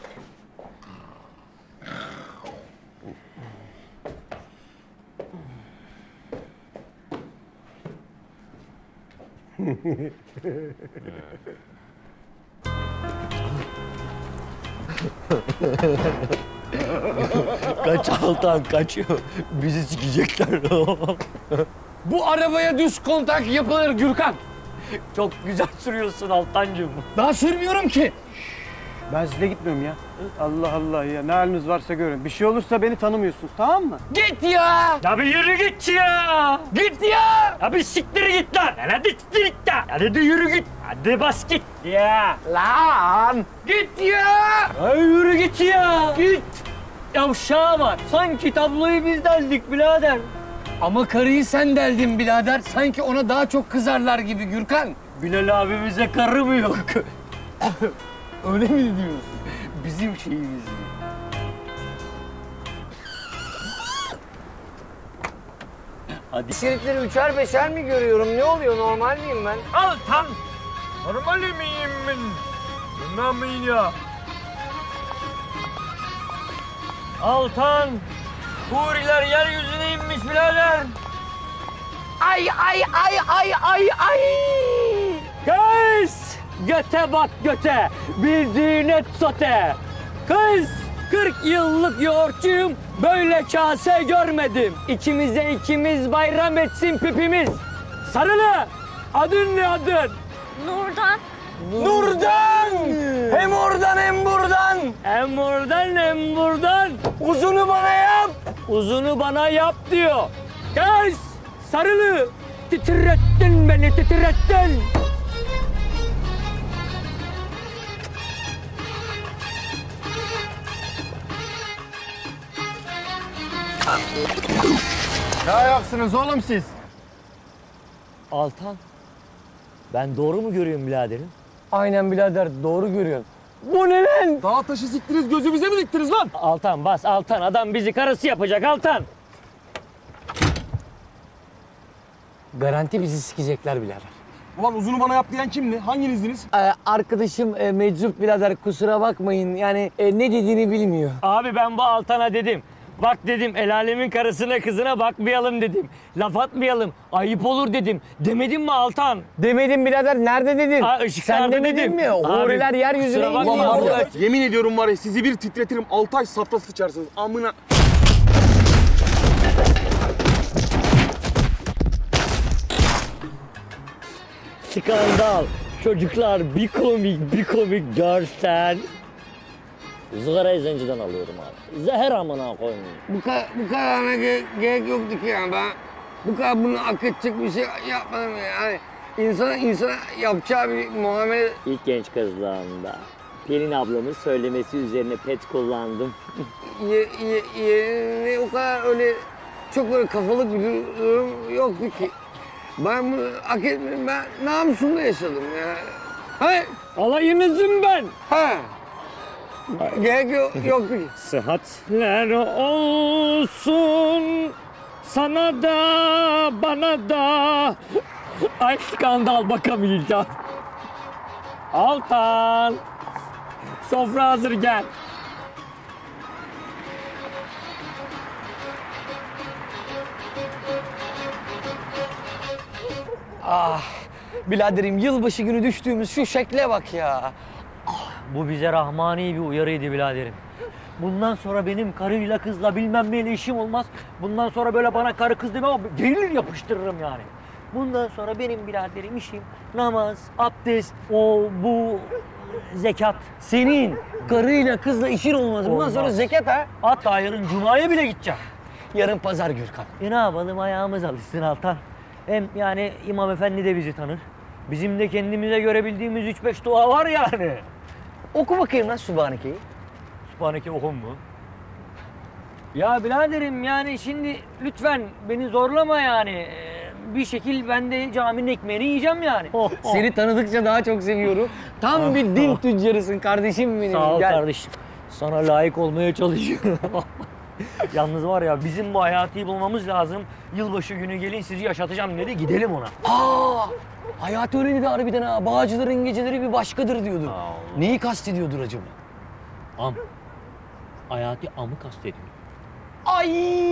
Kaç Altan kaçıyor. Bizi sikecekler. Bu arabaya düz kontak yapılır Gürkan. Çok güzel sürüyorsun Altancığım. Daha sürmüyorum ki. Ben size gitmiyorum ya. Allah Allah ya. Ne haliniz varsa görün. Bir şey olursa beni tanımıyorsunuz, tamam mı? Git ya. Ya bir yürü git ya. Git ya. Ya bir siktir git lan. Ya hadi siktir git lan. Hadi de yürü git. Hadi bas git ya. Lan. Git ya. Ya yürü git ya. Git. Yavşağa bak. Sanki tabloyu biz deldik birader. Ama karıyı sen deldin birader. Sanki ona daha çok kızarlar gibi Gürkan. Bilal abimize karı mı yok? Öyle mi diyorsun? Bizim şeyimiz mi? Hadi. Şeritleri üçer beşer mi görüyorum? Ne oluyor? Normal miyim ben? Altan. Normal miyim ben? Bilmem miyim ya? Altan. Huriler yeryüzüne inmiş birader. Ay ay ay ay ay ay. Kız! Göte bak göte, bildiğin et sote. Kız, kırk yıllık yoğurtçuyum, böyle kase görmedim. İkimize ikimiz bayram etsin pipimiz. Sarılı, adın ne adın? Nurdan. Nurdan! Hem oradan hem buradan. Hem oradan hem buradan. Uzunu bana yap. Uzunu bana yap diyor. Kız, sarılı, titrettin beni, titrettin. Ne ayaksınız oğlum siz? Altan, ben doğru mu görüyorum biraderim? Aynen birader, doğru görüyorsun. Bu ne lan? Dağ taşı siktiniz, gözümüze mi diktiniz lan? Altan bas, Altan. Adam bizi karısı yapacak Altan. Garanti bizi sikecekler birader. Ulan uzunu bana yap diyen kimdi? Hanginizdiniz? Ee, arkadaşım e, meczup birader, kusura bakmayın. Yani e, ne dediğini bilmiyor. Abi ben bu Altan'a dedim. Bak dedim, el alemin karısına kızına bakmayalım dedim. Laf atmayalım, ayıp olur dedim. Demedim mi Altan? Demedim birader, nerede dedin? Aa, Sen ışıklarda demedin dedim. mi? Huriler Abi, yeryüzüne kusura bakma iniyor. abi. Yemin ediyorum var ya, sizi bir titretirim, altı ay safta sıçarsınız. Amına... Skandal. Çocuklar bir komik bir komik görsen. Zıgarayı zenciden alıyorum abi. Zehir amına koyayım. Bu kadar, bu kadarına gerek, gerek yoktu ki yani ben. Bu kadar bunu hak edecek bir şey yapmadım yani. İnsana, insana yapacağı bir muamele... İlk genç kızlığımda Pelin ablamın söylemesi üzerine pet kullandım. Ye, ye, ye, o kadar öyle çok böyle kafalık bir durum yoktu ki. Ben bunu hak etmedim. Ben namusumda yaşadım ya. Hayır. Alayınızım ben. Ha. Gerek yok, yoktu ki. Sıhhatler olsun sana da bana da. Ay skandal, bakamayacağım. Altan. Sofra hazır, gel. Ah, biraderim yılbaşı günü düştüğümüz şu şekle bak ya. Bu bize rahmani bir uyarıydı biraderim. Bundan sonra benim karıyla kızla bilmem neyle işim olmaz. Bundan sonra böyle bana karı kız deme ama gelir yapıştırırım yani. Bundan sonra benim biraderim işim namaz, abdest, o bu. zekat. Senin karıyla kızla işin olmaz. Bundan sonra zekat ha. Hatta yarın cumaya bile gideceğim. Yarın pazar Gürkan. E ne yapalım, ayağımız alışsın Altan. Hem yani İmam Efendi de bizi tanır. Bizim de kendimize göre bildiğimiz üç beş dua var yani. Oku bakayım lan Sübhaneke'yi. Sübhaneke okun mu? Ya biraderim yani şimdi lütfen beni zorlama yani. Ee, Bir şekil ben de caminin ekmeğini yiyeceğim yani. Seni tanıdıkça daha çok seviyorum. Tam bir din tüccarısın kardeşim benim. Sağ ol Gel. kardeşim. Sana layık olmaya çalışıyorum. Yalnız var ya bizim bu Hayati'yi bulmamız lazım. Yılbaşı günü gelin sizi yaşatacağım dedi. Gidelim ona. Aa! Hayati öyle dedi harbiden ha. Bağcıların geceleri bir başkadır diyordu. Neyi kastediyordur acaba? Am. Hayati amı kastediyor. Ay!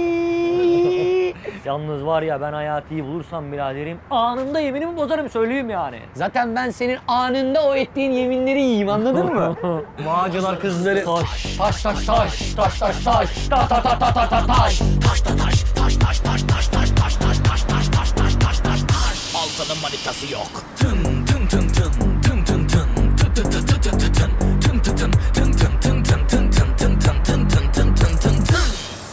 Yalnız var ya ben Hayati'yi bulursam biraderim anında yeminimi bozarım söyleyeyim yani. Zaten ben senin anında o ettiğin yeminleri yiyeyim anladın mı? Bağcılar kızları. Taş. Taş taş taş taş taş taş ta ta ta ta ta ta taş. Taş ta taş taş taş taş taş taş taş taş taş taş taş taş taş taş taş. Altanın manitası yok. Tın tın tın tın tın tın tın tı tı tı tı tı tı tın tın tı tın tın tın tın tın tın tın tın tın tın tın tın tın tın.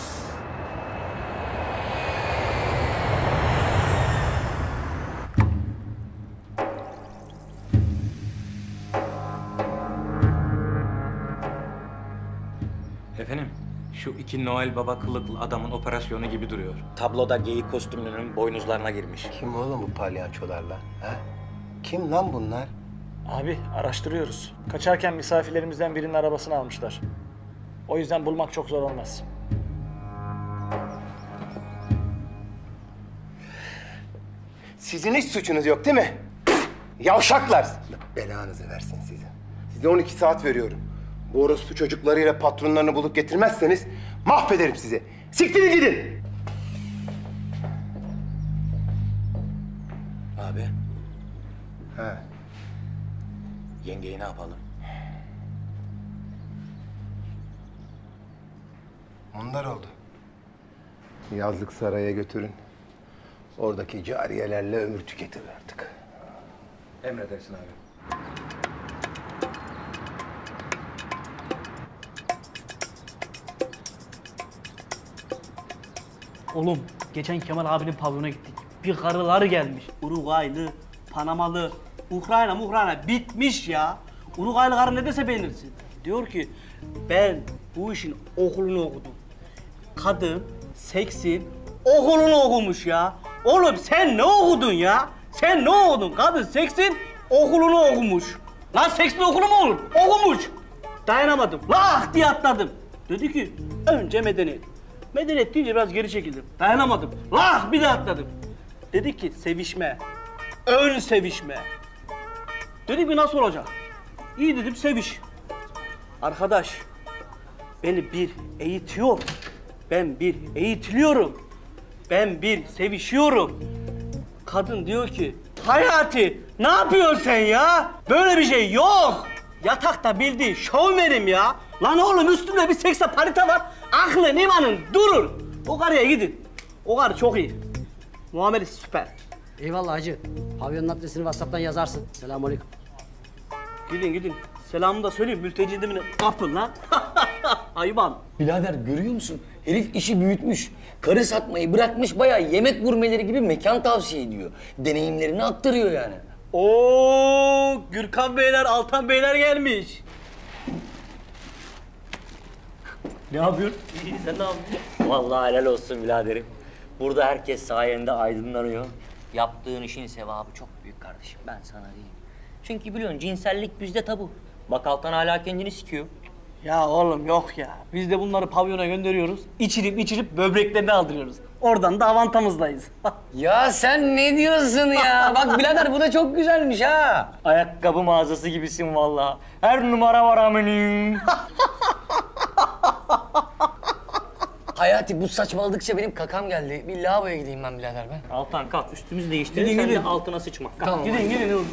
Efendim, şu iki Noel Baba kılıklı adamın operasyonu gibi duruyor. Tabloda geyik kostümlünün boynuzlarına girmiş. Kim oğlum bu palyaçolarla? Ha? Kim lan bunlar? Abi araştırıyoruz. Kaçarken misafirlerimizden birinin arabasını almışlar. O yüzden bulmak çok zor olmaz. Sizin hiç suçunuz yok değil mi? Yavşaklar! Belanızı versin size. Size on iki saat veriyorum. Bu orospu çocuklarıyla patronlarını bulup getirmezseniz mahvederim sizi. Siktirin gidin! Abi, Ha. yengeyi ne yapalım? Onlar oldu. Yazlık saraya götürün. Oradaki cariyelerle ömür tüketir artık. Emredersin abi. Oğlum geçen Kemal abinin pavyona gittik. Bir karılar gelmiş. Uruguaylı, Panamalı, Ukrayna, Ukrayna bitmiş ya. Uruguaylı karı ne dese beğenirsin. Diyor ki ben bu işin okulunu okudum. Kadın, seksin, okulunu okumuş ya. Oğlum sen ne okudun ya? Sen ne okudun? Kadın seksin, okulunu okumuş. Lan seksin okulu mu olur? Okumuş. Dayanamadım. Lah diye atladım. Dedi ki önce medeniyet. Medeniyet deyince biraz geri çekildim. Dayanamadım. Lah bir de atladım. Dedi ki sevişme. Ön sevişme. Dedim ki nasıl olacak? İyi dedim seviş. Arkadaş beni bir eğitiyor. Ben bir eğitiliyorum. Ben bir sevişiyorum. Kadın diyor ki Hayati ne yapıyorsun sen ya? Böyle bir şey yok. Yatakta bildiğin şovmenim ya. Lan oğlum üstümde bir sekse parita var. Aklın imanın durur. O karıya gidin. O karı çok iyi. Muamelesi süper. Eyvallah hacı. Pavyonun adresini WhatsApp'tan yazarsın. Selamünaleyküm. Gidin gidin. Selamını da söyleyeyim. Mülteci demini kapın lan. Hayvan. Birader görüyor musun? Herif işi büyütmüş. Karı satmayı bırakmış bayağı yemek gurmeleri gibi mekan tavsiye ediyor. Deneyimlerini aktarıyor yani. Oo, Gürkan Beyler, Altan Beyler gelmiş. Ne yapıyorsun? İyi, sen ne yapıyorsun? Vallahi helal olsun biraderim. Burada herkes sayende aydınlanıyor. Yaptığın işin sevabı çok büyük kardeşim, ben sana diyeyim. Çünkü biliyorsun cinsellik bizde tabu. Bak Altan hala kendini sikiyor. Ya oğlum yok ya. Biz de bunları pavyona gönderiyoruz. İçirip içirip böbreklerini aldırıyoruz. Oradan da avantamızdayız. Ya sen ne diyorsun ya? Bak birader bu da çok güzelmiş ha. Ayakkabı mağazası gibisin vallahi. Her numara var amenim. Hayati bu saçmaladıkça benim kakam geldi. Bir lavaboya gideyim ben birader ben. Altan kalk üstümüzü değiştirin, Gidin, sen gidin. de altına sıçma. Kalk. Tamam. Gidin gidin oğlum.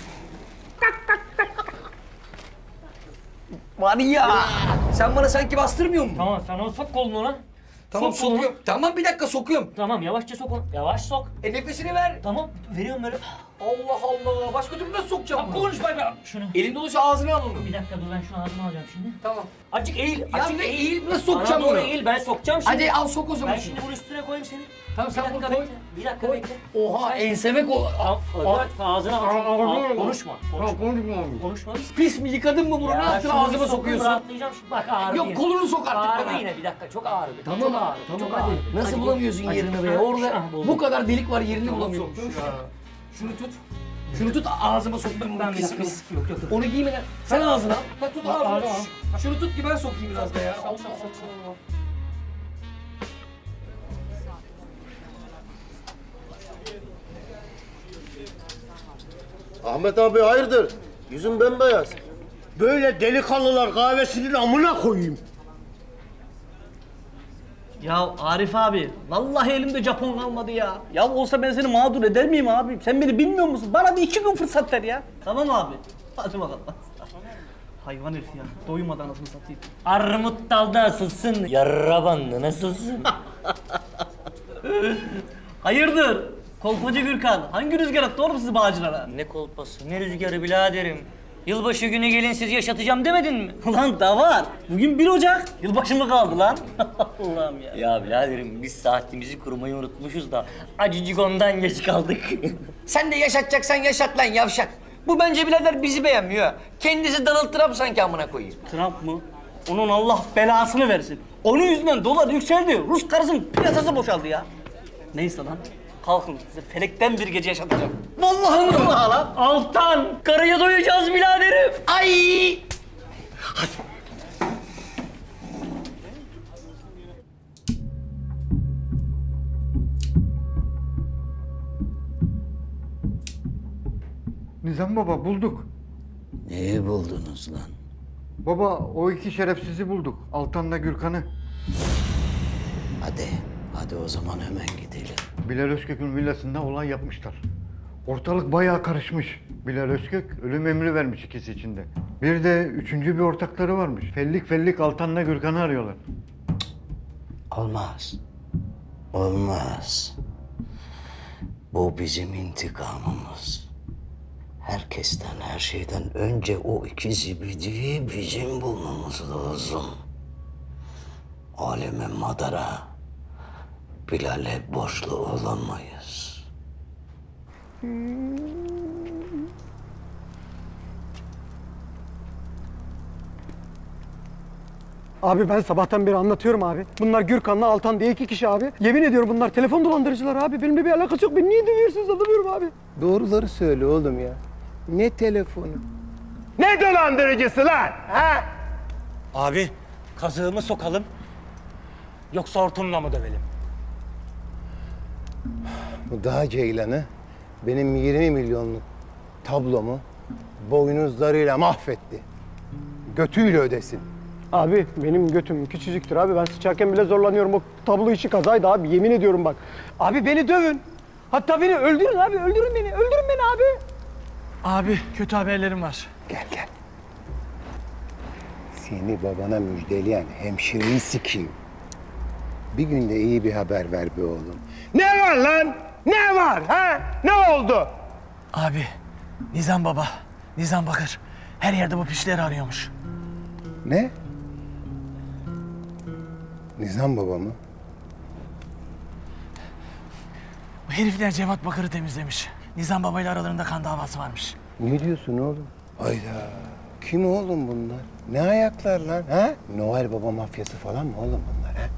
Var ya. Sen bana sanki bastırmıyor musun? Tamam sen onu sok kolunu lan. Tamam Sok kolunu. sokuyorum. Tamam bir dakika sokuyorum. Tamam yavaşça sok onu. Yavaş sok. E nefesini ver. Tamam veriyorum böyle. Allah Allah. Başka türlü nasıl sokacağım bunu? Konuşma be. Şunu. Elin doluysa ağzına al onu. Bir dakika dur ben şunu ağzıma alacağım şimdi. Tamam. Azıcık eğil. Ya Azıcık ne eğil. eğil? Nasıl sokacağım Bana doğru bunu? eğil. Ben sokacağım şimdi. Hadi al sok o zaman. Ben şimdi bunun üstüne koyayım seni. Tamam Bir sen dakika bunu koy. bekle. Bir dakika Koy. bekle. Oha Sen- enseme koy. Al, al, ağzına al. Al, Konuşma. Konuşma. Konuşma. Pis mi yıkadın mı bunu? Ne yaptın şunu ağzıma bir sokun, sokuyorsun? Rahatlayacağım şimdi. Bak ağrıdı Yok yine. kolunu sok artık Ağrıdı bana. yine bir dakika çok ağrıdı. Tamam çok abi, ağrıdı. tamam çok hadi. ağrıdı. Nasıl Hadi bulamıyorsun git. yerini Hadi. be? Ha, Orada ah, buldum. bu kadar delik var yerini Tamam, bulamıyorum. soktum Şunu, ya. şunu tut. Şunu tut ağzıma soktum ben bir pis dakika. pis. Yok, yok, yok. Onu giymeden. Sen ağzına. Bak tut Bak, ağzına. ağrı, Ş- Şunu tut ki ben sokayım biraz da ya. Allah Allah. Ahmet abi hayırdır? Yüzün bembeyaz. Böyle delikanlılar kahvesinin amına koyayım. Ya Arif abi, vallahi elimde Japon kalmadı ya. Ya olsa ben seni mağdur eder miyim abi? Sen beni bilmiyor musun? Bana bir iki gün fırsat ver ya. Tamam abi. Hadi bakalım. Hayvan herif ya. Doymadan anasını satayım. Armut dalda asılsın. Yarrabanlı nasılsın? Hayırdır? Kolpacı Gürkan. Hangi rüzgar attı oğlum sizi bağcılara? Ne kolpası, ne rüzgarı biraderim. Yılbaşı günü gelin sizi yaşatacağım demedin mi? Ulan da var. Bugün bir Ocak. Yılbaşı mı kaldı lan? Allah'ım ya. Ya biraderim biz saatimizi kurmayı unutmuşuz da acıcık ondan geç kaldık. Sen de yaşatacaksan yaşat lan yavşak. Bu bence birader bizi beğenmiyor. Kendisi Donald Trump sanki amına koyuyor. Trump mı? Onun Allah belasını versin. Onun yüzünden dolar yükseldi. Rus karısının piyasası boşaldı ya. Neyse lan. Kalkın size felekten bir gece yaşatacağım. Vallahi mi vallahi lan? Altan, karıya doyacağız biraderim. Ay! Nizam baba bulduk. Neyi buldunuz lan? Baba o iki şerefsizi bulduk. Altan'la Gürkan'ı. Hadi, hadi o zaman hemen gidelim. Bilal Özkök'ün villasında olay yapmışlar. Ortalık bayağı karışmış. Bilal Özkök ölüm emri vermiş ikisi içinde. Bir de üçüncü bir ortakları varmış. Fellik fellik Altan'la Gürkan'ı arıyorlar. Olmaz. Olmaz. Bu bizim intikamımız. Herkesten, her şeyden önce o iki zibidiyi bizim bulmamız lazım. Aleme madara, Bilal'e borçlu olamayız. Abi ben sabahtan beri anlatıyorum abi. Bunlar Gürkan'la Altan diye iki kişi abi. Yemin ediyorum bunlar telefon dolandırıcılar abi. Benimle bir alakası yok. Beni niye dövüyorsunuz anlamıyorum abi. Doğruları söyle oğlum ya. Ne telefonu? Ne dolandırıcısı lan? Ha? Abi kazığımı sokalım. Yoksa hortumla mı dövelim? Bu dağ ceylanı benim yirmi milyonluk tablomu boynuzlarıyla mahvetti. Götüyle ödesin. Abi benim götüm küçücüktür abi. Ben sıçarken bile zorlanıyorum. O tablo işi kazaydı abi. Yemin ediyorum bak. Abi beni dövün. Hatta beni öldürün abi. Öldürün beni. Öldürün beni abi. Abi kötü haberlerim var. Gel gel. Seni babana müjdeleyen hemşireyi sikeyim. Bir günde iyi bir haber ver be oğlum. Ne var lan? Ne var ha? Ne oldu? Abi Nizam Baba, Nizam Bakır her yerde bu pişleri arıyormuş. Ne? Nizam baba mı? Bu herifler Cevat Bakır'ı temizlemiş. Nizam Baba ile aralarında kan davası varmış. Ne diyorsun oğlum? Hayda. Kim oğlum bunlar? Ne ayaklar lan ha? Noel Baba mafyası falan mı oğlum bunlar ha?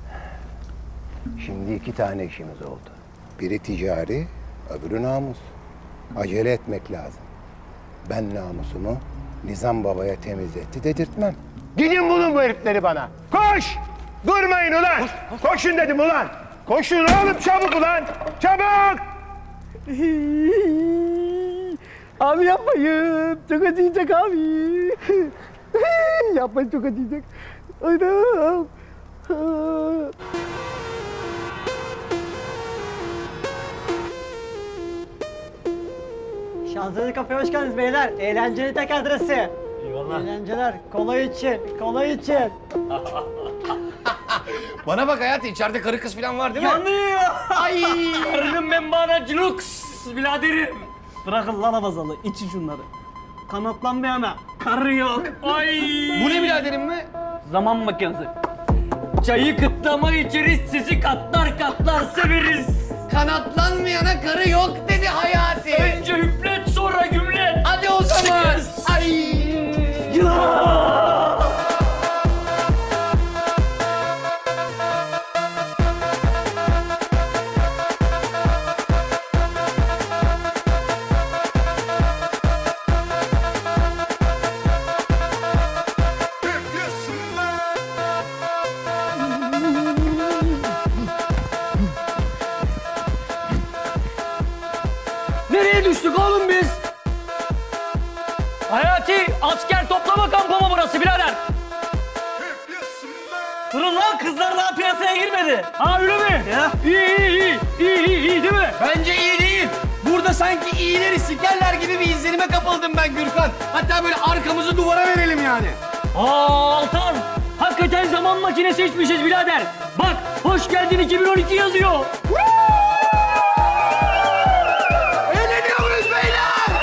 Şimdi iki tane işimiz oldu. Biri ticari, öbürü namus. Acele etmek lazım. Ben namusumu Nizam Baba'ya temizletti dedirtmem. Gidin bulun bu herifleri bana. Koş! Durmayın ulan! Koş, koş. Koşun dedim ulan! Koşun oğlum çabuk ulan! Çabuk! Abi yapmayın. Çok acıyacak abi. Yapmayın çok acıyacak. Aynen. Şanzelize kafeye hoş geldiniz beyler. Eğlenceli tek adresi. Eyvallah. Eğlenceler. Kola için, kola için. Bana bak hayatım içeride karı kız falan var değil mi? Yanıyor! Ay! Karının ben bana culuks biraderim. Bırakın lan abazalı, için şunları. Kanatlanmayana karı yok. Ay! Bu ne biraderim mi? Zaman makinesi. Çayı kıtlama içeriz, sizi katlar katlar severiz. Kanatlanmayana karı yok dedi Hayati. Önce hüplet sonra gümlet. Hadi o zaman. Ay! Ya! Nereye düştük oğlum biz? Hayati, asker toplama kampı mı burası birader? Durun lan, kızlar daha piyasaya girmedi. Ha öyle mi? Ya. İyi iyi iyi, iyi iyi iyi değil mi? Bence iyi değil. Burada sanki iyileri sikerler gibi bir izlenime kapıldım ben Gürkan. Hatta böyle arkamızı duvara verelim yani. Aa Altan, hakikaten zaman makinesi içmişiz birader. Bak, hoş geldin iki bin on iki yazıyor. Eğleniyoruz beyler!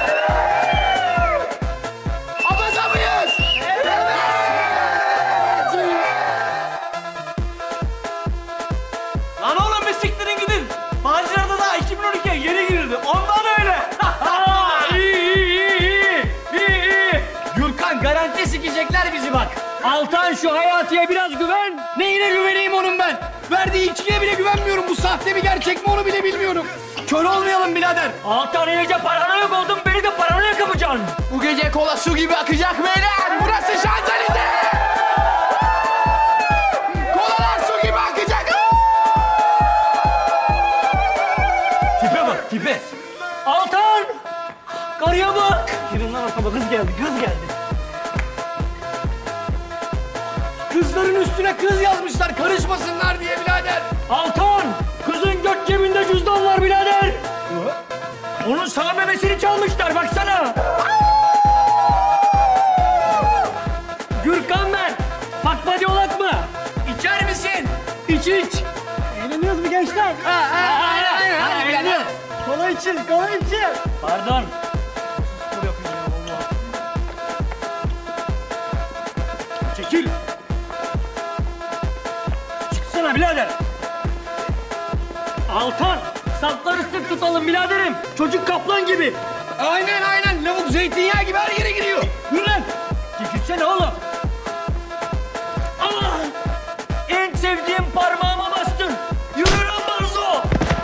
Abaza mıyız? Evet! Lan oğlum bir siktirin gidin. Bağcılar'da da iki bin on ikiye yeni girildi. Ondan öyle. İyi iyi iyi iyi iyi. Gürkan garanti sikecekler bizi bak. Altan şu Hayati'ye biraz güven. Neyine güveneyim onun ben? Verdiği içkiye bile güvenmiyorum. Bu sahte mi gerçek mi onu bile bilmiyorum. Kör olmayalım birader. Altan iyice paranoyak oldun, beni de paranoyak yapacaksın. Bu gece kola su gibi akacak beyler. Burası Şanzelize. Kolalar su gibi akacak. Tipe bak, tipe. Altan! Karıya bak. Girin lan ortama, kız geldi, kız geldi. Kızların üstüne kız yazmışlar karışmasınlar diye birader. Altan! Kızın göt cebinde cüzdan var birader. Onun sağ memesini çalmışlar, baksana. Gürkan ben. Fatma diyorlar mı? İçer misin? İç iç. Eğleniyoruz mu gençler? Ha, ha, aynen aynen. Hadi birader. Kola için, kola için. Pardon. Spor yapıyorum Allah. Çekil. Çıksana birader. Altan, safları sık tutalım biraderim. Çocuk kaplan gibi. Aynen aynen. Lavuk zeytinyağı gibi her yere giriyor. Yürü lan. Çekilsene oğlum. Ah! En sevdiğim parmağıma bastın. Yürü lan Barzo.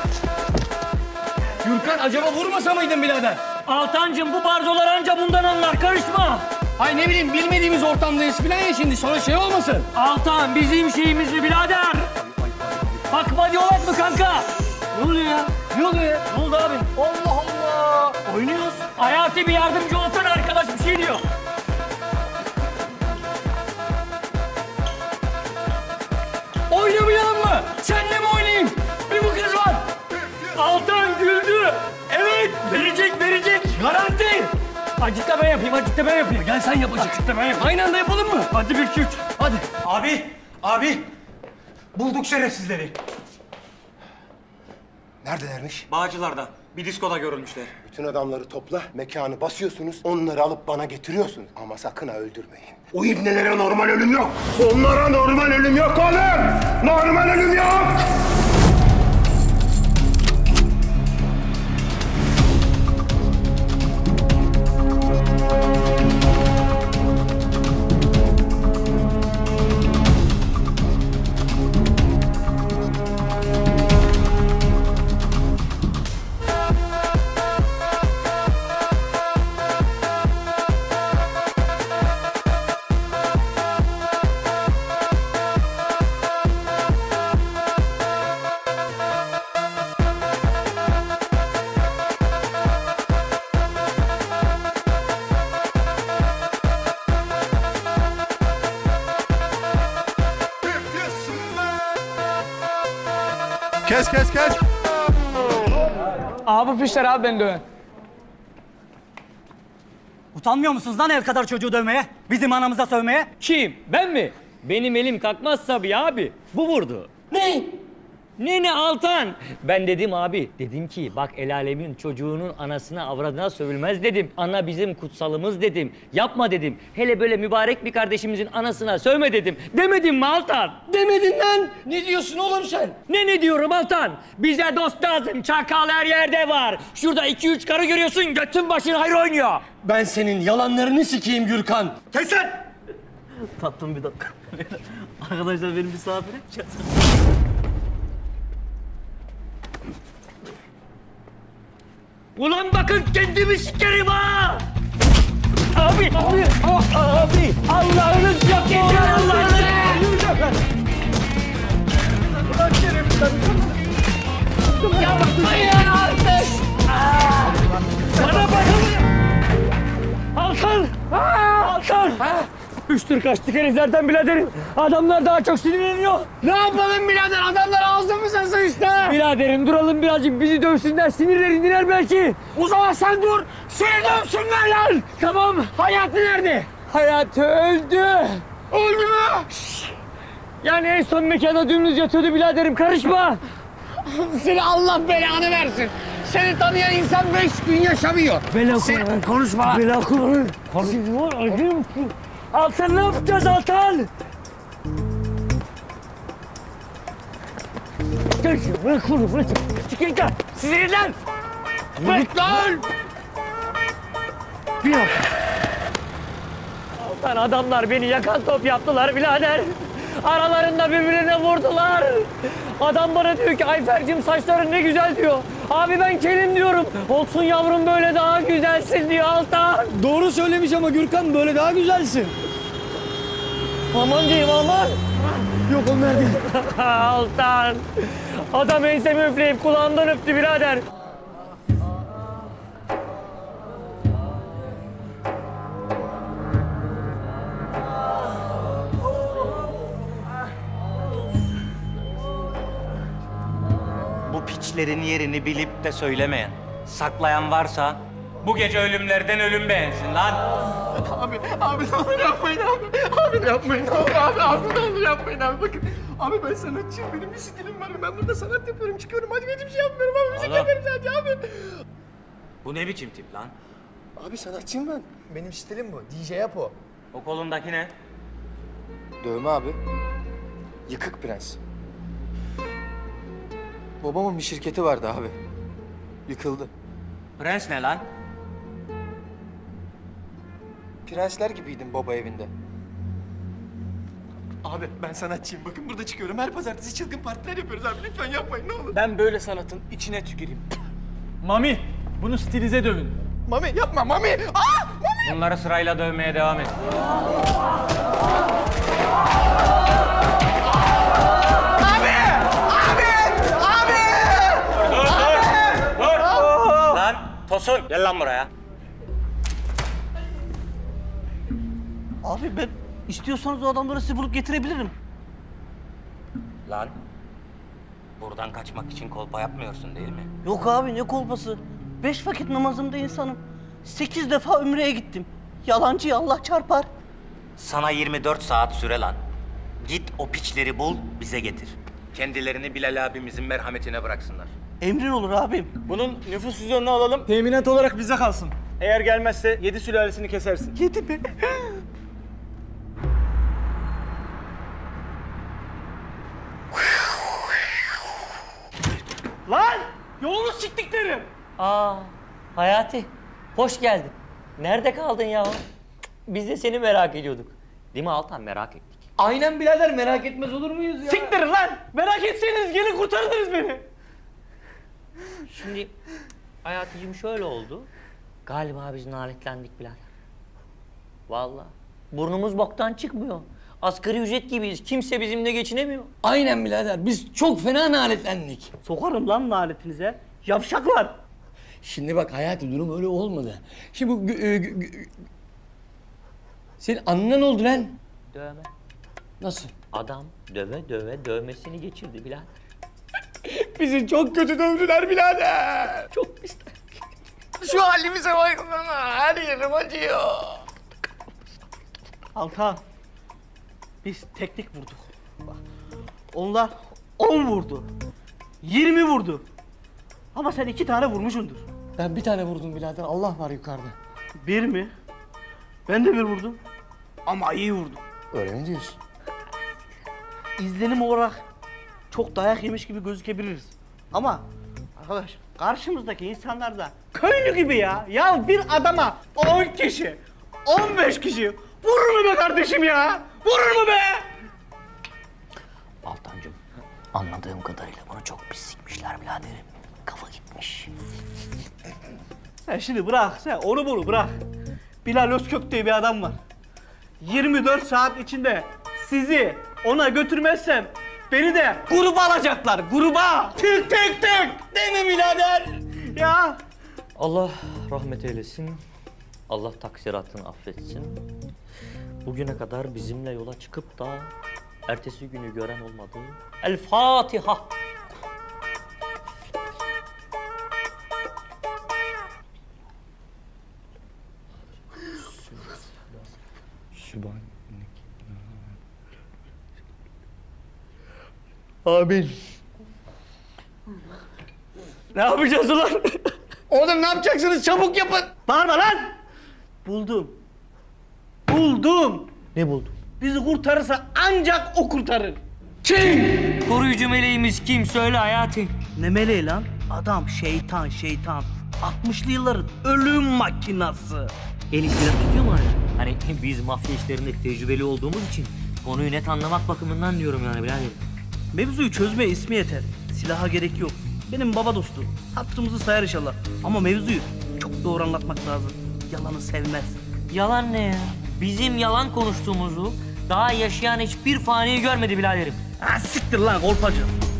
Gürkan acaba vurmasa mıydın birader? Altancığım bu barzolar anca bundan anlar. Karışma. Ay ne bileyim bilmediğimiz ortamdayız filan ya şimdi sonra şey olmasın. Altan bizim şeyimiz mi birader? Bakma diyorlar mı kanka? Ne oluyor ya? Ne oluyor ya? Ne oldu abi? Allah Allah. Oynuyoruz. Hayati bir yardımcı olsana arkadaş bir şey diyor. Oynamayalım mı? Senle mi oynayayım? Bir bu kız var. Altan güldü. Evet verecek verecek. Garanti. Acık da ben yapayım acık da ben yapayım. Gel sen yap acık. Acık da ben yapayım. Aynı anda yapalım mı? Hadi bir iki üç. Hadi. Abi, abi. Bulduk şerefsizleri. Neredelermiş? Bağcılar'da. Bir diskoda görülmüşler. Bütün adamları topla, mekanı basıyorsunuz, onları alıp bana getiriyorsunuz. Ama sakın ha öldürmeyin. O ibnelere normal ölüm yok. Onlara normal ölüm yok oğlum! Normal ölüm yok! Kes kes kes. Abi fişler abi beni dövün. Utanmıyor musunuz lan el kadar çocuğu dövmeye? Bizim anamıza sövmeye? Kim? Ben mi? Benim elim kalkmaz tabii abi. Bu vurdu. Ne? Ne ne Altan? Ben dedim abi, dedim ki bak el alemin çocuğunun anasına avradına sövülmez dedim. Ana bizim kutsalımız dedim. Yapma dedim. Hele böyle mübarek bir kardeşimizin anasına sövme dedim. Demedim mi Altan? Demedin lan. Ne diyorsun oğlum sen? Ne ne diyorum Altan? Bize dost lazım. Çakal her yerde var. Şurada iki üç karı görüyorsun. Götün başın hayır oynuyor. Ben senin yalanlarını sikeyim Gürkan. Kes lan! Tatlım bir dakika. Arkadaşlar benim misafir edeceğiz. Ulan bakın kendimi sikerim ha! Abi! Abi! Oh, abi! Allah'ınız yok yeter Allah'ınız! Ulan şerefimden! Yapmayın artık! Bana bakın! Altan! Altan! Üçtür kaçtık heriflerden biraderim. Adamlar daha çok sinirleniyor. Ne yapalım birader? Adamlar ağzımıza sıçtı. Biraderim duralım birazcık. Bizi dövsünler. Sinirleri indiler belki. O zaman sen dur. Seni dövsünler lan. Tamam. Hayatı nerede? Hayatı öldü. Öldü mü? Yani en son mekanda dümdüz yatıyordu biraderim. Karışma. Seni Allah belanı versin. Seni tanıyan insan beş gün yaşamıyor. Bela Sen konuşma. Bela kullanın. Altan ne yapacağız Altan? Gel şunu bırak bunu bırak. Çıkın gel. Sizin lan. Bırak lan. Bir dakika. Altan adamlar beni yakan top yaptılar birader. Aralarında birbirine vurdular. Adam bana diyor ki Ayfer'cim saçların ne güzel diyor. Abi ben kelim diyorum. Olsun yavrum böyle daha güzelsin diyor Altan. Doğru söylemiş ama Gürkan böyle daha güzelsin. Aman diyeyim aman. Yok onlar değil. Altan. Adam ensemi üfleyip kulağımdan öptü birader. Bu piçlerin yerini bilip de söylemeyen, saklayan varsa bu gece ölümlerden ölüm beğensin lan. Abi, abi ne olur yapmayın abi. Abi yapmayın ne olur abi, abi ne olur yapmayın abi. Bakın abi ben sanatçıyım, benim bir stilim var. Ben burada sanat yapıyorum, çıkıyorum. Hadi hiçbir şey yapmıyorum abi. Müzik Oğlum. yapıyorum sadece abi. Bu ne biçim tip lan? Abi sanatçıyım ben. Benim stilim bu. D J yap o. O kolundaki ne? Dövme abi. Yıkık Prens. Babamın bir şirketi vardı abi. Yıkıldı. Prens ne lan? Prensler gibiydim baba evinde. Abi ben sanatçıyım. Bakın burada çıkıyorum. Her pazartesi çılgın partiler yapıyoruz abi. Lütfen yapmayın ne olur. Ben böyle sanatın içine tüküreyim. Mami, bunu stilize dövün. Mami yapma Mami. Aa! Mami! Bunları sırayla dövmeye devam et. Abi! Abi! Abi! Dur dur! Dur! Lan Tosun gel lan buraya. Abi ben istiyorsanız o adamları size bulup getirebilirim. Lan buradan kaçmak için kolpa yapmıyorsun değil mi? Yok abi ne kolpası. Beş vakit namazımda insanım. Sekiz defa Ümre'ye gittim. Yalancıyı Allah çarpar. Sana yirmi dört saat süre lan. Git o piçleri bul bize getir. Kendilerini Bilal abimizin merhametine bıraksınlar. Emrin olur abim. Bunun nüfus cüzdanını alalım. Teminat olarak bize kalsın. Eğer gelmezse yedi sülalesini kesersin. Yedi mi? Lan! Yolunu siktiklerim! Aa, Hayati, hoş geldin. Nerede kaldın ya? Biz de seni merak ediyorduk. Değil mi Altan? Merak ettik. Aynen birader merak etmez olur muyuz ya? Siktirin lan! Merak etseniz gelin kurtarırdınız beni. Şimdi Hayatıcığım şöyle oldu. Galiba biz lanetlendik birader. Vallahi burnumuz boktan çıkmıyor. Asgari ücret gibiyiz. Kimse bizimle geçinemiyor. Aynen birader biz çok fena lanetlendik. Sokarım lan lanetinize. Yavşaklar. Şimdi bak Hayati durum öyle olmadı. Şimdi bu... gü- gü- gü- Senin annen oldu lan. Dövme. Nasıl? Adam döve döve dövmesini geçirdi birader. Bizi çok kötü dövdüler birader. Çok pis. Şu halimize baksana. Her yerim acıyor. Altan. Biz teknik vurduk. Bak. Onlar on vurdu. yirmi vurdu. Ama sen iki tane vurmuşsundur. Ben bir tane vurdum birader. Allah var yukarıda. Bir mi? Ben de bir vurdum. Ama iyi vurdum. Öyle mi diyorsun? İzlenim olarak çok dayak yemiş gibi gözükebiliriz. Ama arkadaş karşımızdaki insanlar da köylü gibi ya. Ya bir adama on kişi, on beş kişi vurur mu be kardeşim ya? Vurur mu be? Altancığım, anladığım kadarıyla bunu çok pis sikmişler biraderim. Kafa gitmiş. Sen şimdi bırak, sen onu bunu bırak. Bilal Özkök diye bir adam var. yirmi dört saat içinde sizi ona götürmezsem beni de gruba alacaklar, gruba. Tık tık tık. Değil mi birader? Ya. Allah rahmet eylesin. Allah taksiratını affetsin. Bugüne kadar bizimle yola çıkıp da ertesi günü gören olmadı. El Fatiha. Amin. Ne yapacağız ulan? Oğlum ne yapacaksınız? Çabuk yapın. Bağırma lan! Buldum. Buldum. Ne buldun? Bizi kurtarırsa ancak o kurtarır. Kim? Koruyucu meleğimiz kim? Söyle Hayati. Ne meleği lan? Adam şeytan şeytan. altmışlı yılların ölüm makinası. Eli silah tutuyor mu hala? Hani biz mafya işlerinde tecrübeli olduğumuz için konuyu net anlamak bakımından diyorum yani birader. Mevzuyu çözmeye ismi yeter. Silaha gerek yok. Benim baba dostum. Hatırımızı sayar inşallah. Ama mevzuyu çok doğru anlatmak lazım. Yalanı sevmez. Yalan ne ya? Bizim yalan konuştuğumuzu daha yaşayan hiçbir fani görmedi biraderim. Ha siktir lan kolpacı.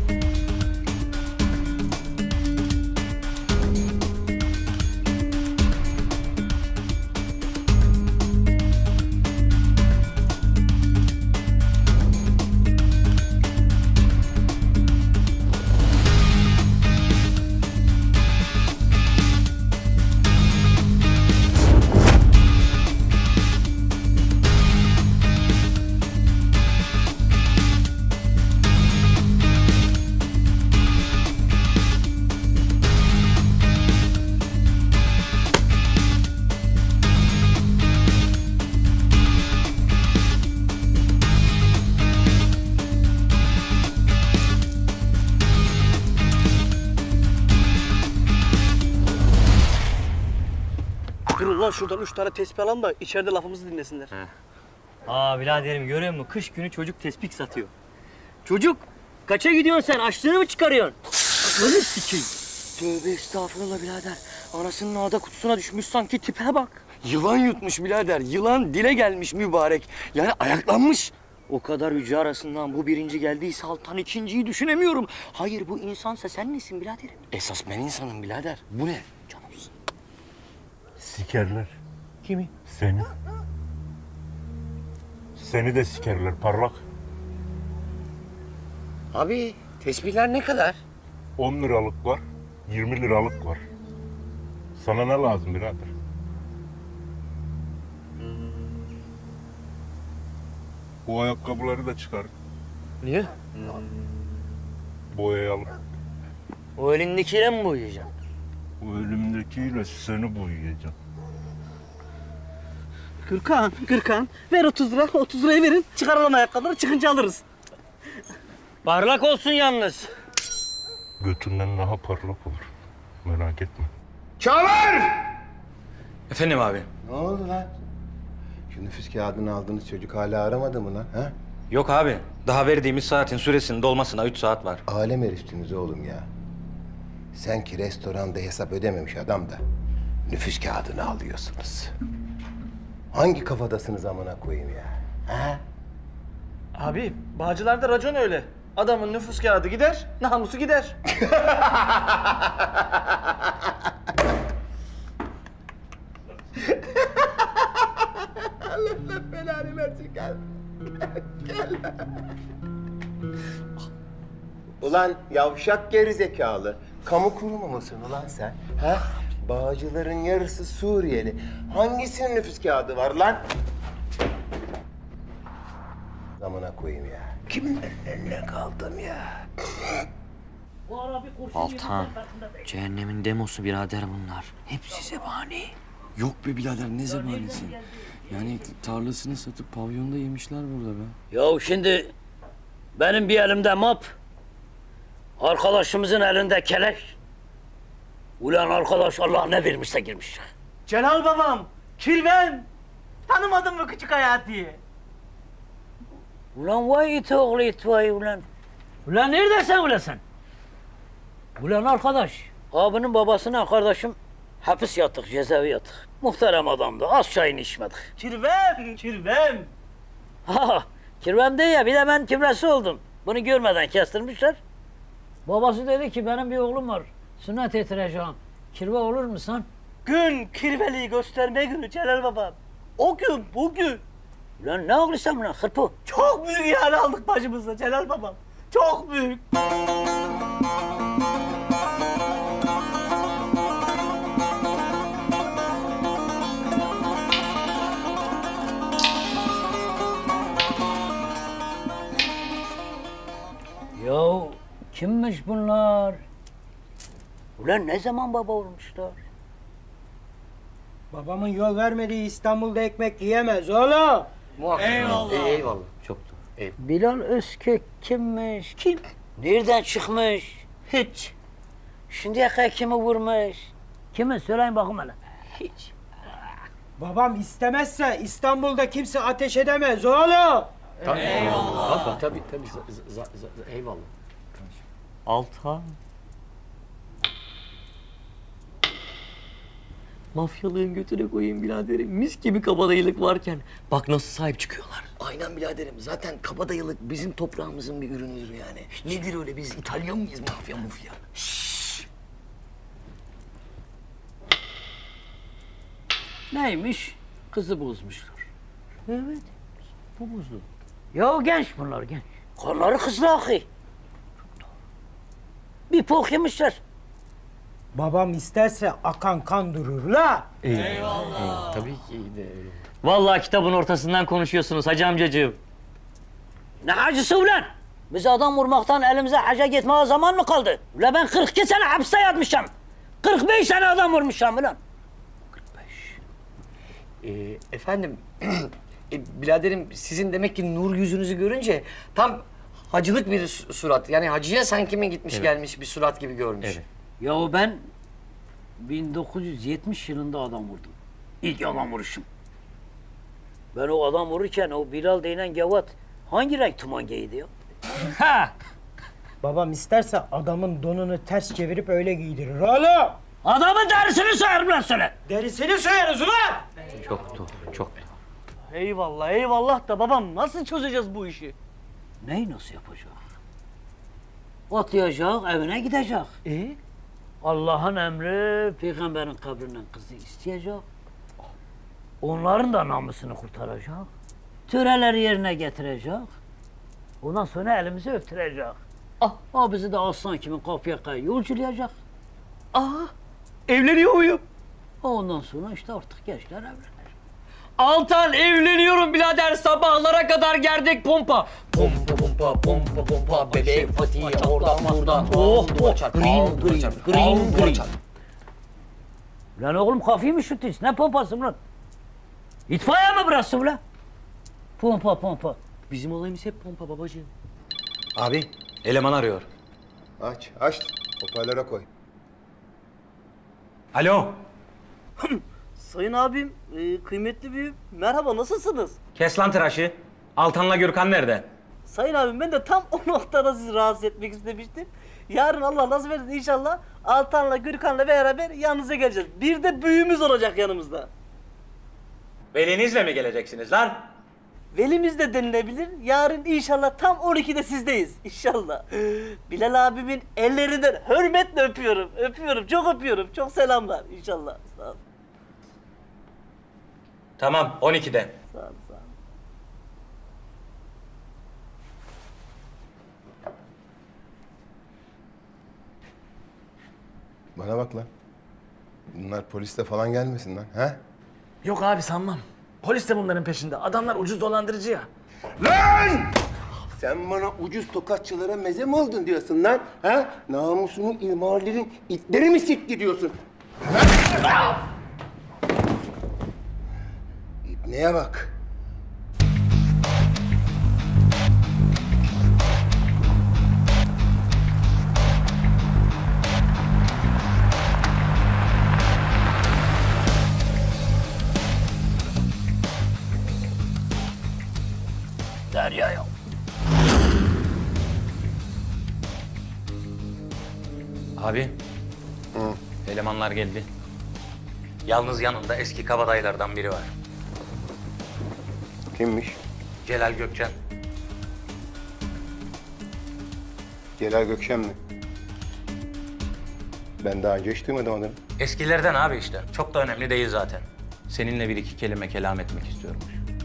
Durun lan şuradan üç tane tespih alalım da içeride lafımızı dinlesinler. He. Aa biraderim görüyor musun? Kış günü çocuk tespih satıyor. Çocuk kaça gidiyorsun sen? Açlığını mı çıkarıyorsun? Açlığını sikeyim. Tövbe estağfurullah birader. Anasının ağda kutusuna düşmüş sanki tipe bak. Yılan yutmuş birader. Yılan dile gelmiş mübarek. Yani ayaklanmış. O kadar yüce arasından bu birinci geldiyse Altan ikinciyi düşünemiyorum. Hayır bu insansa sen nesin biraderim? Esas ben insanım birader. Bu ne? Canımsın. Sikerler. Kimi? Seni. Seni de sikerler parlak. Abi tesbihler ne kadar? on liralık var, yirmi liralık var. Sana ne lazım birader? Bu ayakkabıları da çıkar. Niye? Boyayalım. O elindekiyle mi boyayacaksın? Bu elimdekiyle seni boyayacağım. Gürkan, Gürkan ver otuz lira, otuz lirayı verin. Çıkaralım ayakkabıları, çıkınca alırız. Parlak olsun yalnız. Götünden daha parlak olur. Merak etme. Çağlar! Efendim abi? Ne oldu lan? Şu nüfus kağıdını aldığınız çocuk hala aramadı mı lan? Ha? Yok abi. Daha verdiğimiz saatin süresinin dolmasına üç saat var. Alem herifsiniz oğlum ya. Sen ki restoranda hesap ödememiş adam da nüfus kağıdını alıyorsunuz. Hangi kafadasınız amına koyayım ya? Ha? Abi, Bağcılar'da racon öyle. Adamın nüfus kağıdı gider, namusu gider. Allah belanı versin gel. Gel. Ulan yavşak gerizekalı. Kamu kurumu musun ulan sen? Ha? Bağcıların yarısı Suriyeli. Hangisinin nüfus kağıdı var lan? Zamana koyayım ya. Kimin eline kaldım ya? Bu ara bir kurşun Altan, yedim, ben farkında değilim. cehennemin demosu birader bunlar. Hepsi zebani. Yok be birader ne zebanesi. Yani tarlasını satıp pavyonda yemişler burada be. Ya şimdi benim bir elimde map, arkadaşımızın elinde keleş. Ulan arkadaş Allah ne vermişse girmiş. Celal babam, kirven. Tanımadın mı küçük hayatıyı? Ulan vay iti oğlu it vay ulan. Ulan neredesin ulan sen? Ulan arkadaş, abinin babasına kardeşim hapis yattık, cezaevi yattık. Muhterem adamdı, az çayını içmedik. Kirven, kirven. Ha, kirvem değil ya, bir de ben kimresi oldum. Bunu görmeden kestirmişler. Babası dedi ki benim bir oğlum var. Sünnet ettireceğim. Kirve olur musun? Gün kirveliği gösterme günü Celal babam. O gün, bugün. Ulan ne oğluysan buna hırpı? Çok büyük ihale aldık bacımızla Celal babam. Çok büyük. Ya kimmiş bunlar? Ulan ne zaman baba olmuşlar? Babamın yol vermediği İstanbul'da ekmek yiyemez oğlum. Eyvallah. Eyvallah. Çok da. Eyvallah. Bilal Özkök kimmiş? Kim? Nereden çıkmış? Hiç. Şimdiye kadar kimi vurmuş? Kimi? Söyleyin bakayım hele. Hiç. Babam istemezse İstanbul'da kimse ateş edemez oğlum. Eyvallah. Tabii tabii. Z- z- z- eyvallah. Altan. Mafyalığın götüne koyayım biraderim. Mis gibi kabadayılık varken. Bak nasıl sahip çıkıyorlar. Aynen biraderim. Zaten kabadayılık bizim toprağımızın bir ürünüdür yani. Nedir öyle biz İtalyan mıyız mafya mufya? Neymiş? Kızı bozmuşlar. Evet. Bu buzlu. Ya genç bunlar genç. Kanları kızlı ahi. Bir pok yemişler. Babam isterse akan kan durur la. Eyvallah. Tabii ki de öyle. Vallahi kitabın ortasından konuşuyorsunuz hacı amcacığım. Ne hacısı ulan? Biz adam vurmaktan elimize haca gitmeye zaman mı kaldı? Ulan ben kırk iki sene hapiste yatmışım. kırk beş tane adam vurmuşum ulan. Ee, efendim, e, biraderim sizin demek ki nur yüzünüzü görünce tam hacılık bir su- surat. Yani hacıya sanki mi gitmiş Evet. gelmiş bir surat gibi görmüş. Evet. Ya ben bin dokuz yüz yetmiş yılında adam vurdum. İlk adam vuruşum. Ben o adam vururken o Bilal denen gavat hangi renk tuman giydi ya? Ha! Babam isterse adamın donunu ters çevirip öyle giydirir oğlum. Adamın derisini soyarım lan söyle. Derisini soyarız ulan. Çok doğru, çok doğru. Eyvallah, eyvallah da babam nasıl çözeceğiz bu işi? Neyi nasıl yapacak? Atlayacak, evine gidecek. E? Allah'ın emri peygamberin kabrinden kızı isteyecek. Onların da namusunu kurtaracak. Töreleri yerine getirecek. Ondan sonra elimizi öptürecek. Ah, ah bizi de aslan kimin kapıya kay yolculayacak. Aha, evleniyor muyum? Ondan sonra işte artık gençler evlenir. Altan evleniyorum birader sabahlara kadar gerdik pompa. Pompa pompa pompa pompa bebek patiği oradan buradan. Oh, duvara oh, çarp, green, al duvara green, çarp, green, al duvara green. çarp. Lan oğlum kafayı mı şuttun? Ne pompası lan? İtfaiye mi burası ulan? Pompa pompa. Bizim olayımız hep pompa babacığım. Abi, eleman arıyor. Aç, aç. Hoparlöre koy. Alo. Sayın abim, e, kıymetli büyüğüm, merhaba nasılsınız? Kes lan tıraşı. Altan'la Gürkan nerede? Sayın abim ben de tam o noktada sizi rahatsız etmek istemiştim. Yarın Allah nasip ederse inşallah Altan'la Gürkan'la beraber yanınıza geleceğiz. Bir de büyüğümüz olacak yanımızda. Velinizle mi geleceksiniz lan? Velimiz de denilebilir. Yarın inşallah tam on ikide sizdeyiz. İnşallah. Bilal abimin ellerinden hürmetle öpüyorum. Öpüyorum, çok öpüyorum. Çok selamlar inşallah. Sağ olun. Tamam, on ikide. Sağ olun, sağ olun. Bana bak lan. Bunlar poliste falan gelmesin lan, ha? Yok abi sanmam. Polis de bunların peşinde. Adamlar ucuz dolandırıcı ya. Lan! Sen bana ucuz tokatçılara meze mi oldun diyorsun lan? Ha? Namusunu imarlerin itleri mi sikti diyorsun? İbneye bak. Derya yok. Abi. Hı. Elemanlar geldi. Yalnız yanında eski kabadayılardan biri var. Kimmiş? Celal Gökçen. Celal Gökşen mi? Ben daha önce hiç duymadım adını. Eskilerden abi işte. Çok da önemli değil zaten. Seninle bir iki kelime kelam etmek istiyormuş.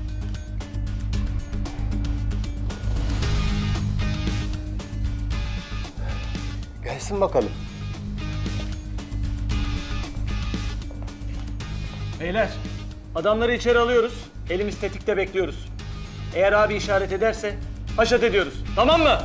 Gelsin bakalım. Beyler, adamları içeri alıyoruz. Elimiz tetikte bekliyoruz. Eğer abi işaret ederse haşat ediyoruz. Tamam mı?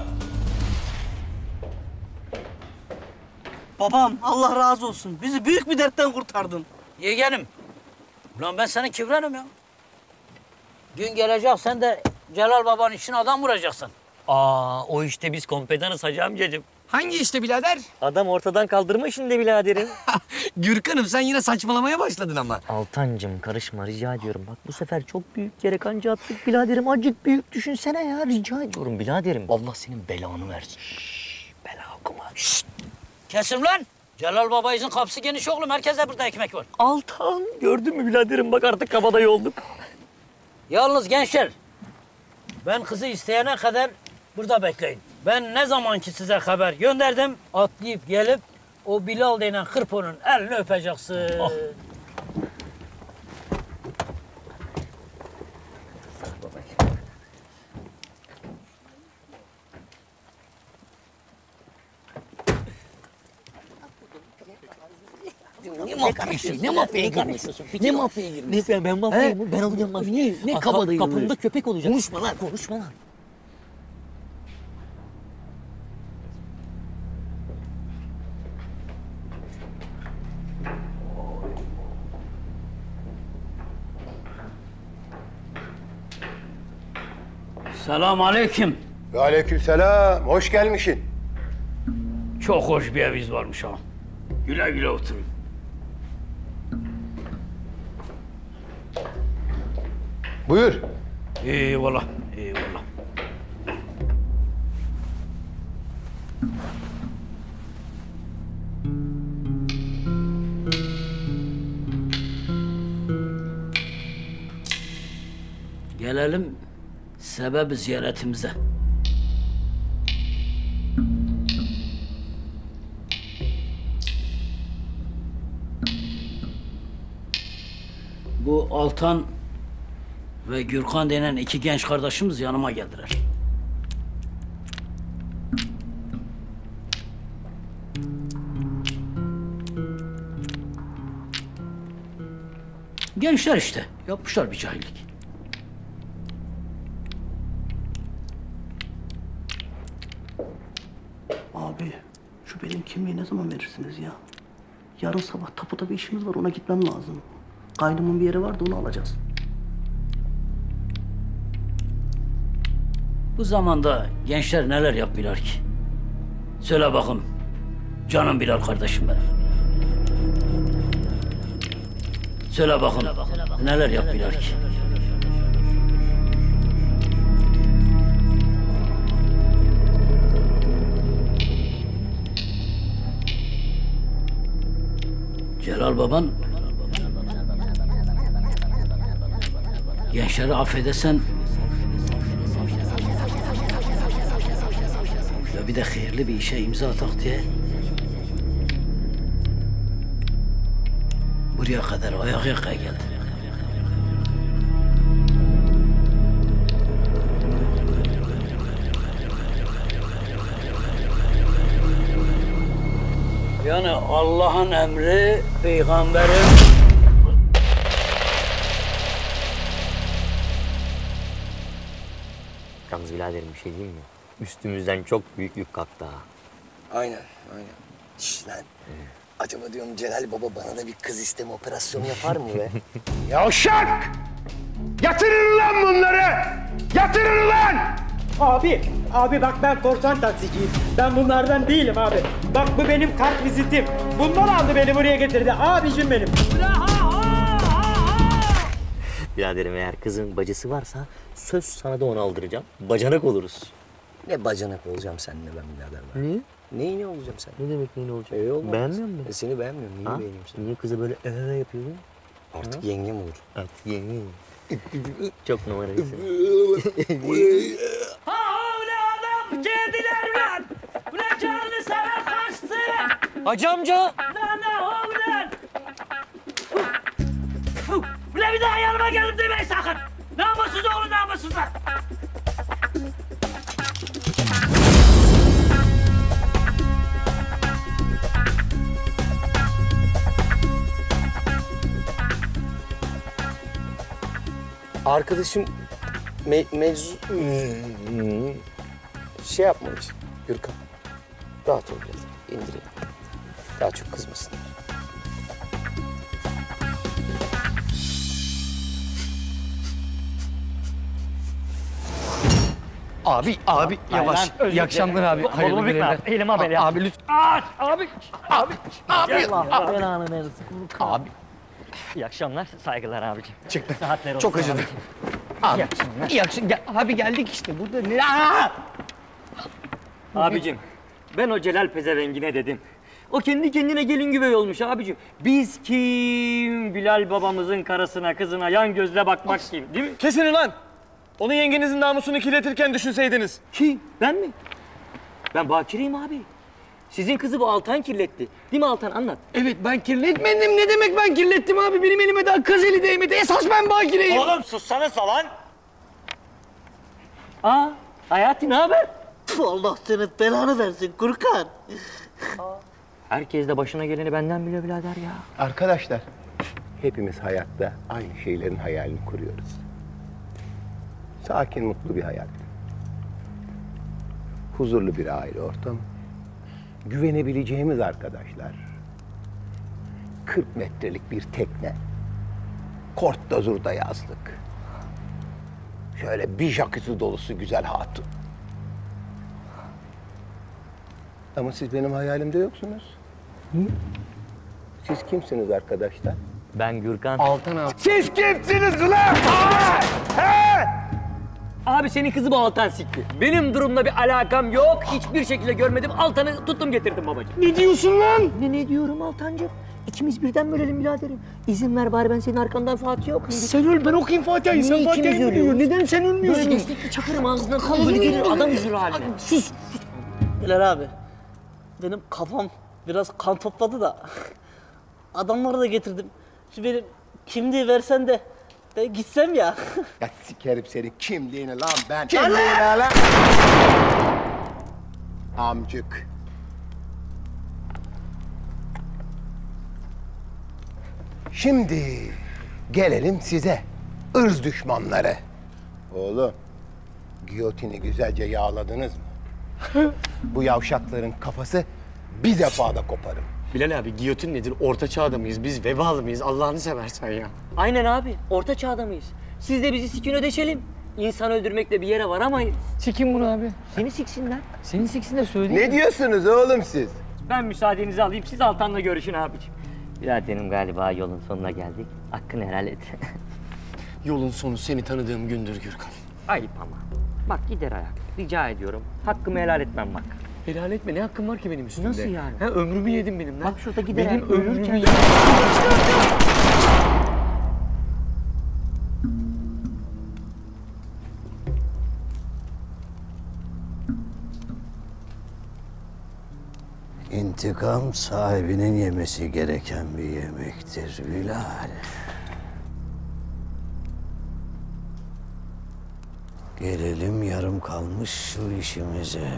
Babam Allah razı olsun. Bizi büyük bir dertten kurtardın. Yeğenim. Ulan ben senin kibrenim ya. Gün gelecek sen de Celal babanın içine adam vuracaksın. Aa, o işte biz kompedanız Hacı amcacığım. Hangi işte birader? Adam ortadan kaldırma şimdi biraderim. Gürkan'ım sen yine saçmalamaya başladın ama. Altancığım karışma rica ediyorum. Bak bu sefer çok büyük yere kanca attık biraderim. Acık büyük düşünsene ya rica ediyorum biraderim. Allah senin belanı versin. Şşş, bela okuma. Şşt. Kesin lan. Celal babayızın kapısı geniş oğlum. Herkese burada ekmek var. Altan gördün mü biraderim? Bak artık kabadayı olduk. Yalnız gençler. Ben kızı isteyene kadar burada bekleyin. Ben ne zaman ki size haber gönderdim, atlayıp gelip o Bilal denen hırponun elini öpeceksin. Oh. Ne mafya işi? Ne mafyaya girmişsin? Ne mafyaya girmişsin? Ne ben mafyayım? Ben alacağım mafyayı. Ne, ne kabadayı? Kapında köpek olacak. Konuşma lan. Konuşma lan. Selam aleyküm. Ve aleyküm selam. Hoş gelmişsin. Çok hoş bir eviz varmış ha. Güle güle oturun. Buyur. Eyvallah, eyvallah. Gelelim sebebi ziyaretimize. Bu Altan ve Gürkan denen iki genç kardeşimiz yanıma geldiler. Gençler işte, yapmışlar bir cahillik. Abi, şu benim kimliği ne zaman verirsiniz ya? Yarın sabah tapuda bir işimiz var, ona gitmem lazım. Kaynımın bir yeri vardı, onu alacağız. Bu zamanda gençler neler yapıyorlar ki? Söyle bakın, canım Bilal kardeşim benim. Söyle bakın, neler yapıyorlar ki? Celal baban gençleri affedersen ya bir de hayırlı bir işe imza atak diye buraya kadar ayak yakaya geldi. Yani Allah'ın emri, peygamberin... Yalnız biraderim bir şey diyeyim mi? Üstümüzden çok büyük yük kalktı ha. Aynen, aynen. Şş lan. Acaba diyorum Celal Baba bana da bir kız isteme operasyonu yapar mı be? Yavşak! Yatırın lan bunları! Yatırın lan! Abi, abi bak ben korsan taksiciyim. Ben bunlardan değilim abi. Bak bu benim kart vizitim. Bunlar aldı beni buraya getirdi. Abicim benim. Biraderim eğer kızın bacısı varsa söz sana da onu aldıracağım. Bacanak oluruz. Ne bacanak olacağım seninle ben birader ben. Niye? Neyine olacağım sen? Ne demek neyine olacak? İyi olmaz. Beğenmiyor musun? E seni beğenmiyorum. Niye Ha? beğeneyim seni? Niye kızı böyle eee yapıyordun? Artık Ha? yengem olur. Artık yengem olur. Çok numarayısın. Ha ulan adam geldiler lan. Ulan canını sana kaçtı. Hacı amca. Lan ne ulan. Ulan bir daha yanıma gelin demeyin sakın. Namussuz oğlu namussuzlar. Arkadaşım me mevzu... şey yapmak için Gürkan. Rahat ol biraz. İndirelim. Daha çok kızmasınlar. Abi, abi yavaş. Hayır lan, İyi akşamlar abi. Kolumu Hayırlı bükme. günler. Elim haberi yap. Abi lütfen. Aç abi. Abi. Abi. Allah belanı versin. Abi. İyi akşamlar. Saygılar abicim. Çıktı. Saatler olsun. Çok acıdı. abicim. Abi. İyi akşamlar. İyi akşamlar. Gel, abi geldik işte burada. Ne? Aa! Abicim ben o Celal pezevengine dedim. O kendi kendine gelin güvey olmuş abicim. Biz kim? Bilal babamızın karısına kızına yan gözle bakmak kim değil mi? Kesin lan! Onu yengenizin namusunu kirletirken düşünseydiniz. Kim? Ben mi? Ben bakireyim abi. Sizin kızı bu Altan kirletti. Değil mi Altan? Anlat. Evet ben kirletmedim. Ne demek ben kirlettim abi? Benim elime daha kız eli değmedi. Esas ben bakireyim. Oğlum sussana lan. Aa, Hayati ne haber? Allah senin belanı versin Gürkan. Herkes de başına geleni benden biliyor birader ya. Arkadaşlar, hepimiz hayatta aynı şeylerin hayalini kuruyoruz. Sakin, mutlu bir hayat. Huzurlu bir aile ortamı. Güvenebileceğimiz arkadaşlar. kırk metrelik bir tekne. Kortta zurda yazlık. Şöyle bir jacuzzi dolusu güzel hatun. Ama siz benim hayalimde yoksunuz. Hı? Siz kimsiniz arkadaşlar? Ben Gürkan. Altan abi. Siz kimsiniz ulan? He! Abi senin kızı bu Altan sikti. Benim durumla bir alakam yok. Hiçbir şekilde görmedim. Altan'ı tuttum getirdim babacığım. Ne diyorsun lan? Ne ne diyorum Altancığım? İkimiz birden mi ölelim biraderim? İzin ver bari ben senin arkandan Fatih'e okuyayım. Sen öl ben okuyayım Fatiha'yı. Sen Fatiha'yı biliyor. Neden sen ölmüyorsun? Böyle destekli çakarım ağzından kan böyle gelir adam üzülür haline. Sus. Bilal abi, benim kafam biraz kan topladı da adamları da getirdim. Şu benim kimliği versen de ben gitsem ya. Ya sikerim senin kimliğini lan ben. Kimliğini lan. Amcık. Şimdi gelelim size, ırz düşmanları. Oğlum, giyotini güzelce yağladınız mı? Bu yavşakların kafası bir defada koparım. Bilal abi giyotin nedir? Orta çağda mıyız? Biz vebalı mıyız? Allah'ını seversen ya. Aynen abi. Orta çağda mıyız? Siz de bizi sikin ödeşelim. İnsan öldürmekle bir yere varamayız. Sikin bunu abi. Seni siksinler. Seni siksin de söyleyeyim. Ne diyorsunuz oğlum siz? Ben müsaadenizi alayım. Siz Altan'la görüşün abiciğim. Biraderim galiba yolun sonuna geldik. Hakkını helal et. Yolun sonu seni tanıdığım gündür Gürkan. Ayıp ama. Bak gider ayak. Rica ediyorum. Hakkımı helal etmem bak. Helal etme. Ne hakkım var ki benim üstümde? Nasıl yani? Ha, ömrümü yedin benim lan. Bak şurada gider Benim ayak. ömrümü Ölürken... yedin. İntikam sahibinin yemesi gereken bir yemektir Bilal. Gelelim yarım kalmış şu işimize.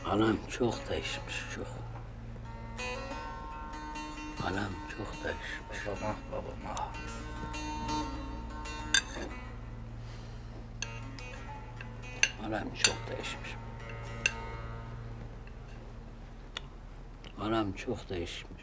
Anam çok değişmiş, çok. Anam çok değişmiş. Babam, babam, ah. Anam çok değişmiş. Anam çok değişmiş.